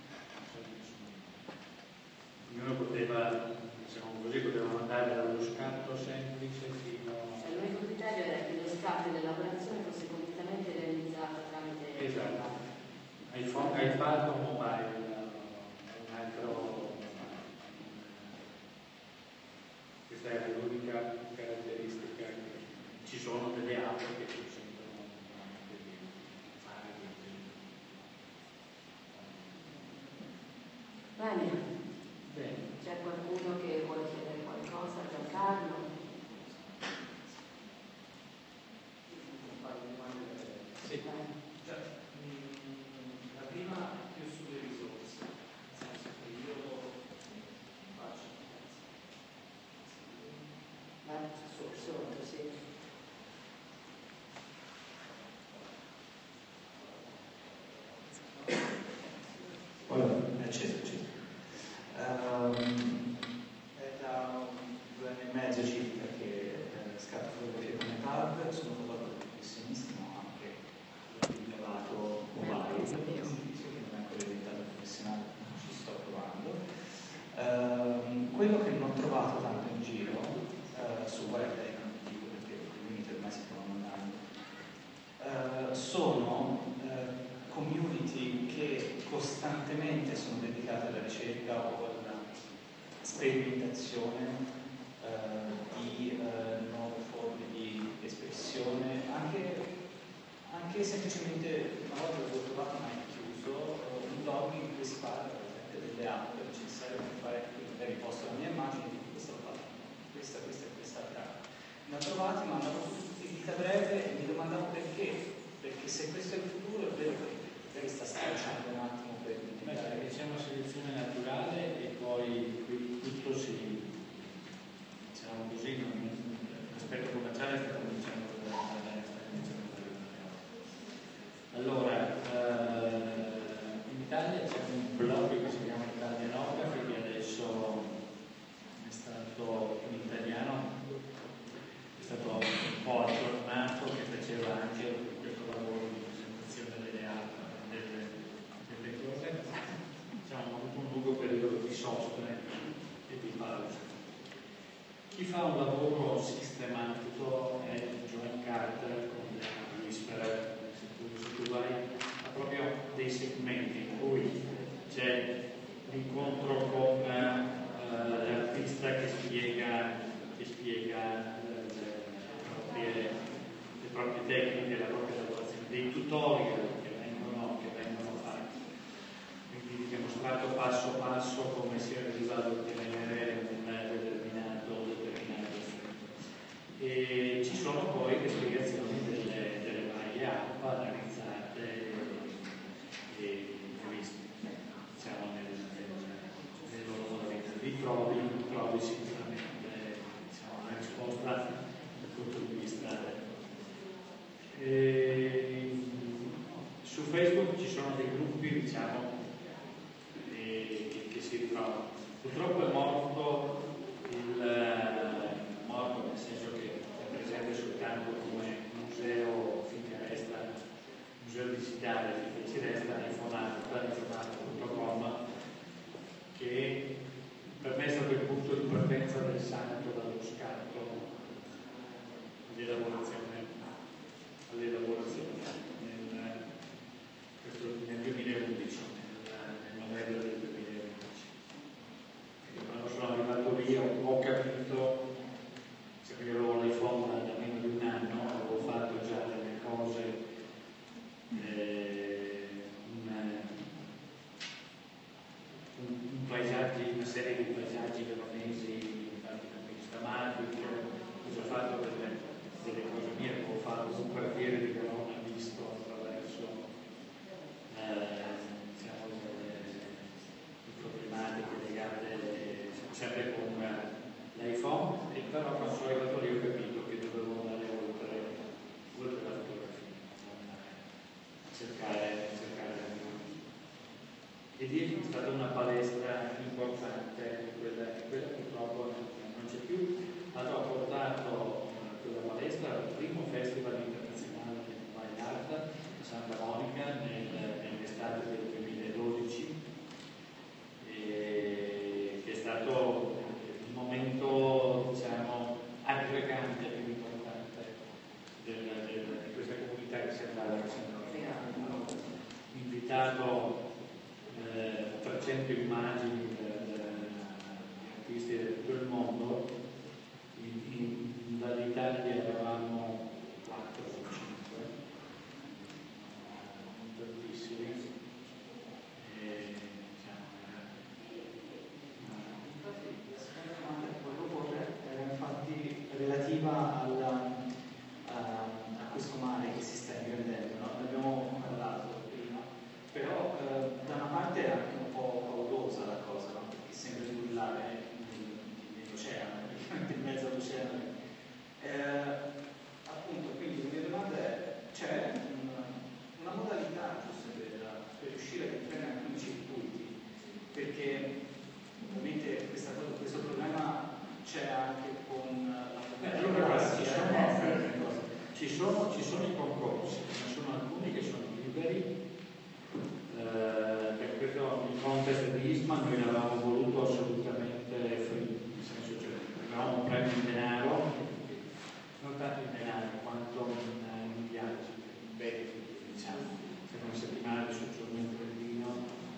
C: Ognuno poteva, diciamo così, poteva andare dallo scatto semplice fino a...
B: L'unico criterio era che lo scatto della lavorazione fosse completamente realizzato tramite...
C: Esatto. iPad o mobile, un altro... Questa è l'unica caratteristica. Ci sono delle app che consentono di fare
B: Bene. C'è qualcuno che vuole chiedere qualcosa a Giancarlo?
D: Sì. La prima più sulle risorse, nel senso che io faccio
B: Sotto, sì.
E: Acceso. È da 2 anni e mezzo circa che scatto fotografie come tab, sono fotografo professionista, ma anche rilevato mobile, che non è ancora diventato professionale, ci sto provando. Quello che non ho trovato tanto in giro, sul web, perché i limiti ormai si trovano andando, sono community che costantemente sono dedicate alla ricerca o alla sperimentazione di nuove forme di espressione, anche semplicemente una volta che l'ho trovato ma è chiuso, un blog in cui si parla per esempio delle app necessarie per fare, magari posto la mia immagine e dico questa l'ho fatta, quest'altra. Ne ho trovati, ma andavo tutti in vita breve e mi domandavo perché se questo è il futuro è vero che sta stracciando un attimo per
C: perché c'è una selezione naturale e poi qui tutto si, diciamo così, l'aspetto commerciale sta cominciando a allora, in Italia c'è un blog che si chiama Italianography che adesso è stato in italiano, è stato un po' aggiornato, che faceva anche questo lavoro di presentazione delle app, delle cose. Diciamo, avuto un lungo periodo di software e di pausa. Chi fa un lavoro sistematico è Joan Carter con Whisperer. Se tu vai, ha proprio dei segmenti in cui c'è l'incontro con l'artista che spiega le proprie tecniche, la propria lavorazione, dei tutorial che vengono fatti, quindi vi ho mostrato passo passo come si arriva ad ottenere un determinato effetto. E ci sono poi le spiegazioni delle varie app analizzate e viste, diciamo, nelle loro modalità. Lì trovi sicuramente, diciamo, una risposta dal punto di vista. Su Facebook ci sono dei gruppi, diciamo, che si ritrovano. Purtroppo è morto nel senso che è presente soltanto come museo finché resta, museo digitale finché ci resta iPhoneArt.com, che per me è stato il punto di partenza del salto dallo scatto all'elaborazione nel 2011, nel novembre del 2011. E quando sono arrivato lì ho capito, se io avevo l'iPhone da meno di un anno, avevo fatto già delle cose, una serie di paesaggi veronesi fatti da Pista Magic, ho già fatto delle cose mie, avevo fatto un quartiere di Verona visto attraverso diciamo, sempre con l'iPhone, e però quando sono arrivato lì ho capito che dovevo andare oltre la fotografia, cercare e lì è stata una palestra importante, quella purtroppo non c'è più. Allora ho portato quella palestra al primo festival internazionale di Mobile Art a Santa Monica nell'estate del 2012, che è stato il momento, diciamo, aggregante più importante di questa comunità che si è andata invitato 300 immagini di artisti da tutto il mondo. Dall'Italia eravamo 4 o 5, tantissimi.
E: La domanda che volevo porre era infatti relativa a questo mare che si sta ingrandendo, no? Ne abbiamo parlato prima, però da una parte è anche un po' paurosa la cosa, no? Perché sembra di bullare nell'oceano, praticamente in mezzo all'oceano. Appunto, quindi la mia domanda è: c'è una modalità giusta per riuscire ad entrare anche nei circuiti? Perché ovviamente questo problema c'è anche con la
C: allora, ci sono i concorsi, ce ne sono alcuni che sono liberi. Per questo il contest di ISMA noi l'avevamo voluto assolutamente free, nel senso, cioè, avevamo un premio in denaro, non tanto in denaro quanto in viaggi, diciamo, siamo una settimana di soggiorno in Trentino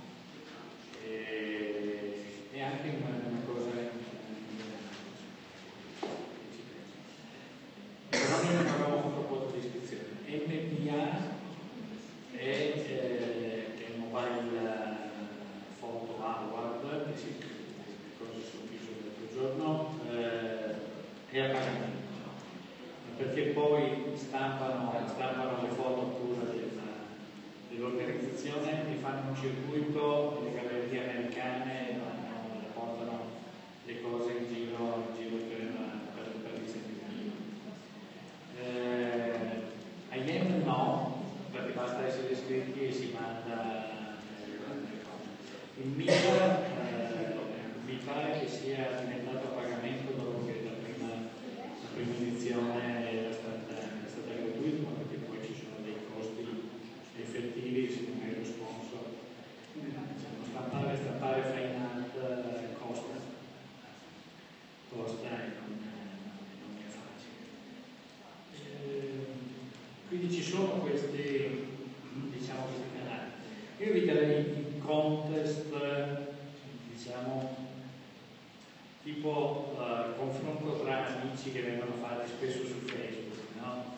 C: e anche una cosa però noi non avevamo fatto quota di iscrizione. MPA è il Mobile Photo Award, che si cosa sono visto l'altro giorno, è a pagamento, perché poi stampano le foto a cura dell'organizzazione e fanno un circuito nelle gallerie americane e portano le cose in giro per il sentire. A Yen no, perché basta essere iscritti e si manda il MIPA. Mi pare che sia diventato a pagamento dopo che la prima edizione era stata gratuita, ma perché poi ci sono dei costi effettivi, secondo me lo sponsor, stampare fine art costa e non è facile. Quindi ci sono questi, diciamo, questi canali. Io eviterei i contest, diciamo, tipo confronto tra amici che vengono fatti spesso su Facebook, no?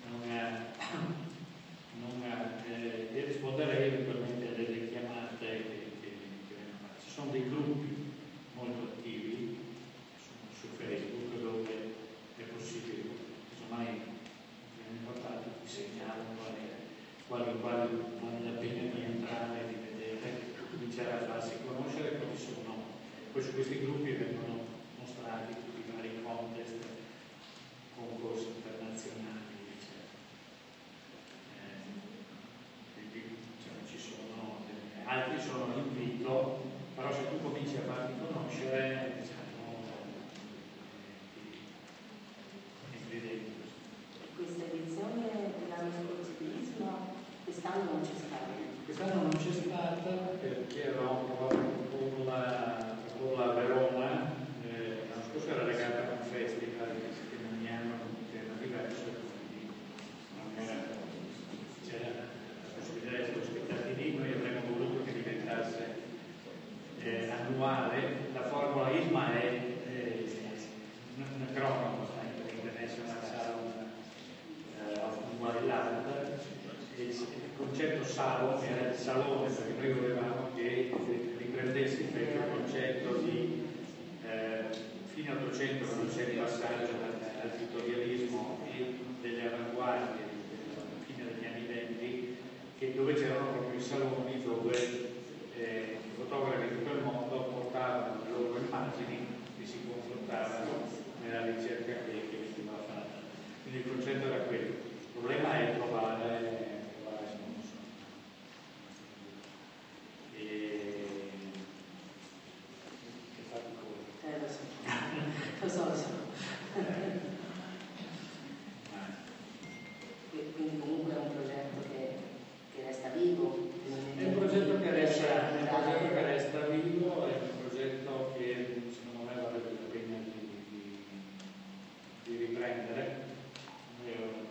C: E risponderei eventualmente a delle chiamate che vengono fatte. Ci sono dei gruppi molto attivi su Facebook dove è possibile, insomma, è importante che segnalano quali vale la pena di entrare, di vedere, cominciare a farsi conoscere quali sono. Poi su questi gruppi vengono mostrati tutti i vari contest, concorsi internazionali, eccetera. Quindi ci sono altri sono l'invito, però se tu cominci a farti conoscere, diciamo, entri dentro.
B: Questa edizione dell'anno scorso di ISMA quest'anno non c'è stata.
C: Quest'anno non c'è stata perché avevamo provato a proporla a Verona. L'anno scorso era legata a un festival che ogni anno era diverso, quindi c'era la possibilità di essere ospitati lì. Noi avremmo voluto che diventasse annuale. La formula ISMA è un acronimo, International Salon of Mobile Art. Il concetto salon era il salone, perché noi volevamo che riprendesse il vecchio concetto di fino all'800, quando c'è il passaggio al pittorialismo e delle avanguardie alla fine degli anni 20, dove c'erano proprio i saloni dove i fotografi di tutto il mondo portavano le loro immagini Quindi il concetto era quello. Il problema è trovare sponsor. Che fate voi?
B: Lo so. Quindi comunque è un progetto che resta vivo.
C: È un progetto che resta vivo, è un progetto che secondo me vale la pena di riprendere. Noi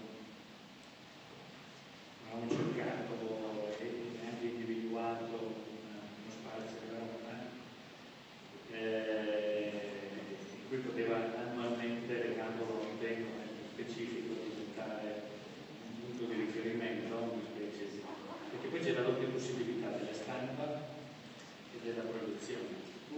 C: abbiamo cercato e anche individuato uno spazio a Verona in cui poteva annualmente, legandolo a un tema specifico, diventare un punto di riferimento, una specie di... perché poi c'è la doppia possibilità della stampa e della produzione.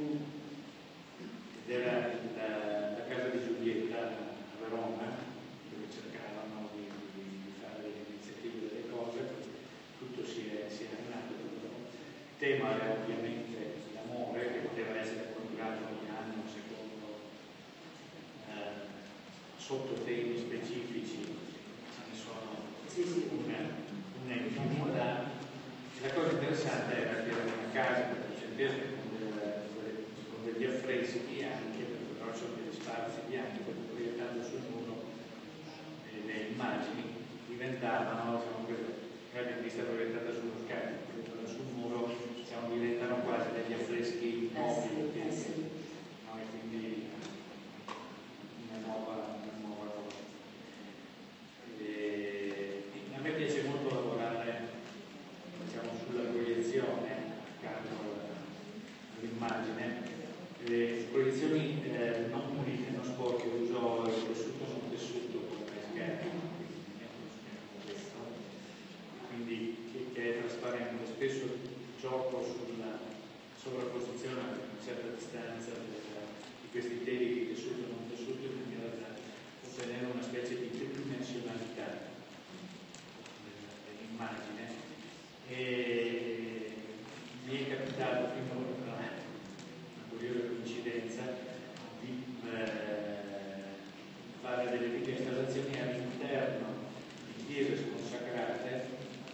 C: Ed era la casa di Giulietta a Verona, dove cercavano di fare delle iniziative, delle cose, tutto si è nato. Il tema era ovviamente l'amore, che poteva essere coniugato ogni anno secondo sottotemi specifici, ce ne sono una infinità. La cosa interessante era che era una casa quattrocentesca con degli affreschi anche, perché però sono degli spazi bianchi, perché proiettando sul muro le immagini diventavano, diciamo, magari vista proiettata sullo schermo, proiettata sul muro, diciamo, diventano quasi degli affreschi mobili, no? E quindi una nuova cosa. A me piace molto lavorare, diciamo, sulla proiezione accanto all'immagine, proiezioni non pulite, non sporche, uso il tessuto non tessuto come schermo, quindi che è trasparente. Spesso gioco sulla sovrapposizione a una certa distanza di questi teli di tessuto non tessuto, in maniera da ottenere una specie di tridimensionalità dell'immagine. E mi è capitato finora una curiosa coincidenza di fare delle video installazioni all'interno di chiese sconsacrate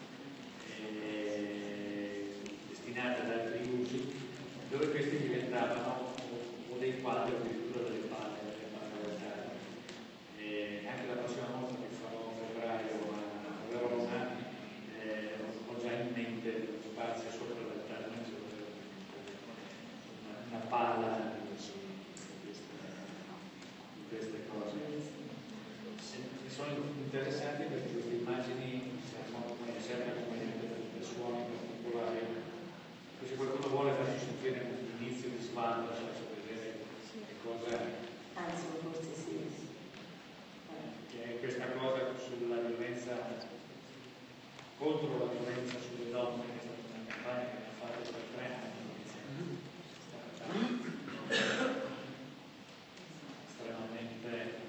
C: destinate ad altri usi, dove questi diventavano o dei quadri o addirittura delle palle d'altare. Anche la prossima volta che farò a febbraio a Verona ho già in mente lo spazio sopra l'altare, una pala di queste cose. Sono interessanti perché queste immagini come sempre accompagnate da suoni particolari. Se qualcuno vuole farci sentire un inizio di sguardo, faccio vedere che cosa
B: forse sì.
C: che è questa cosa sulla violenza, contro la violenza sulle donne, che è stata una campagna che abbiamo fatto per 3 anni. Estremamente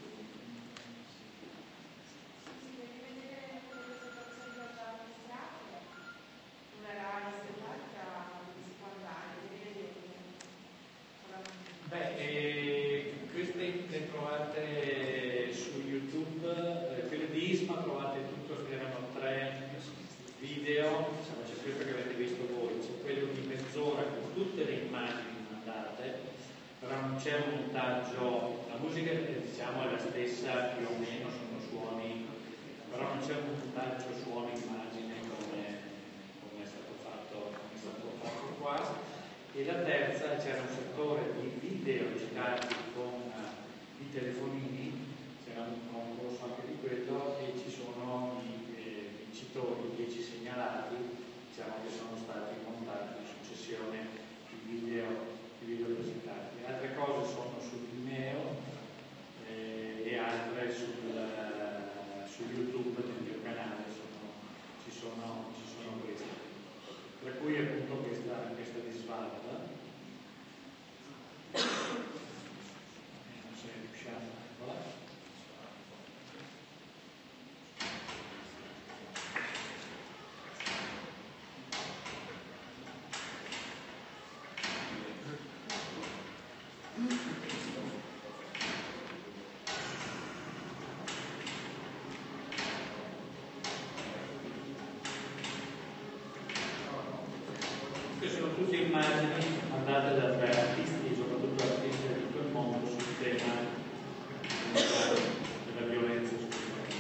C: queste le trovate su YouTube, quelle di Isma trovate tutto, erano 3 video, diciamo, c'è questo che avete visto voi, c'è quello di mezz'ora con tutte le immagini mandate, però non c'è un montaggio, la musica diciamo è la stessa più o meno, sono suoni, però non c'è un montaggio suono-immagine come è stato fatto qua. E la terza, c'era un settore di video girati con i telefonini, c'era un concorso anche di quello, e ci sono i vincitori, 10 segnalati, diciamo, che sono stati montati in successione di video presentati. Altre cose sono sul Vimeo e altre su YouTube, nel mio canale ci sono queste. Per cui appunto questa disvalda. Non so se riusciamo a volare. tutte immagini mandate da tre artisti, soprattutto artisti di tutto il mondo, sul tema della violenza sulle donne.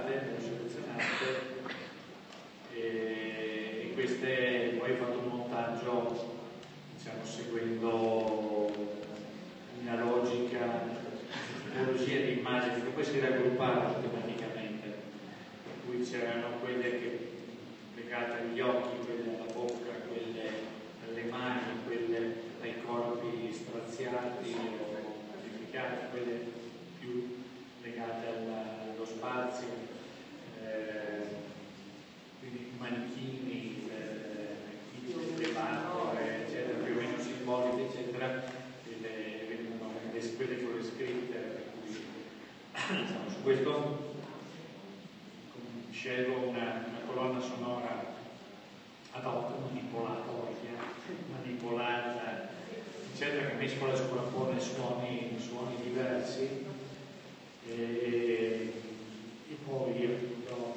C: selezionate e queste poi ho fatto un montaggio, diciamo, seguendo una logica, tipologia di immagini che poi si raggruppavano tematicamente, per cui c'erano quelle che legate agli occhi, quelle alla bocca, quelle alle mani, quelle ai corpi straziati o modificati, quelle più legate allo spazio, quindi manichini, le bambole, eccetera, più o meno simboliche, eccetera, quelle con le scritte, per cui diciamo, su questo scelgo una colonna sonora ad hoc, manipolata, eccetera, che mescola e sovrappone suoni diversi e poi appunto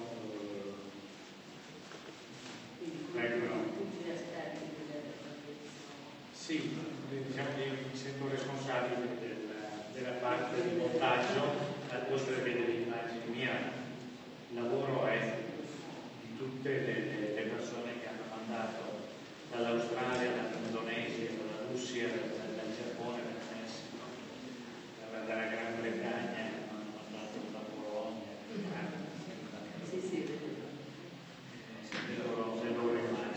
C: sì, diciamo che mi sento responsabile della parte di montaggio, oltre che delle immagini mia. Il lavoro è di tutte le persone che hanno mandato dall'Australia, dall'Indonesia, dalla Russia, dal Giappone, dal Messico, dalla Gran Bretagna, hanno mandato da Bologna, le loro immagini.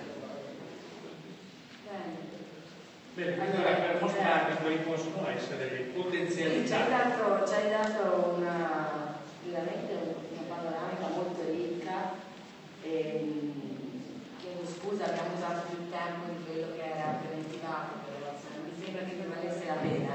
C: Bene, allora per mostrarvi quali possono essere le potenzialità.
B: Ci hai dato veramente una panoramica molto ricca. Chiedo scusa, abbiamo usato più tempo di quello che era preventivato, però mi sembra che ne valesse la pena,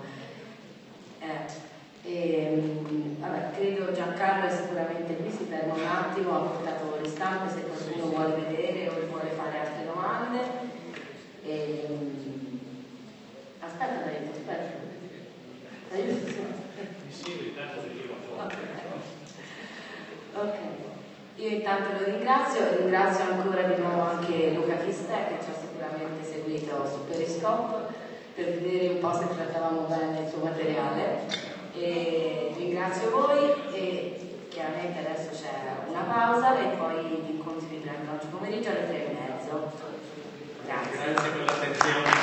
B: ecco. Vabbè, credo Giancarlo è sicuramente qui, si ferma un attimo, ha portato le stampe se qualcuno vuole vedere o vuole fare altre domande. Aspetta, aspetta. Ok, io intanto lo ringrazio ancora di nuovo anche Luca Chistè che ci ha sicuramente seguito su Periscope per vedere un po' se trattavamo bene il suo materiale, e ringrazio voi e chiaramente adesso c'è una pausa e poi gli incontri riprendono oggi pomeriggio alle 3:30. Grazie per l'attenzione.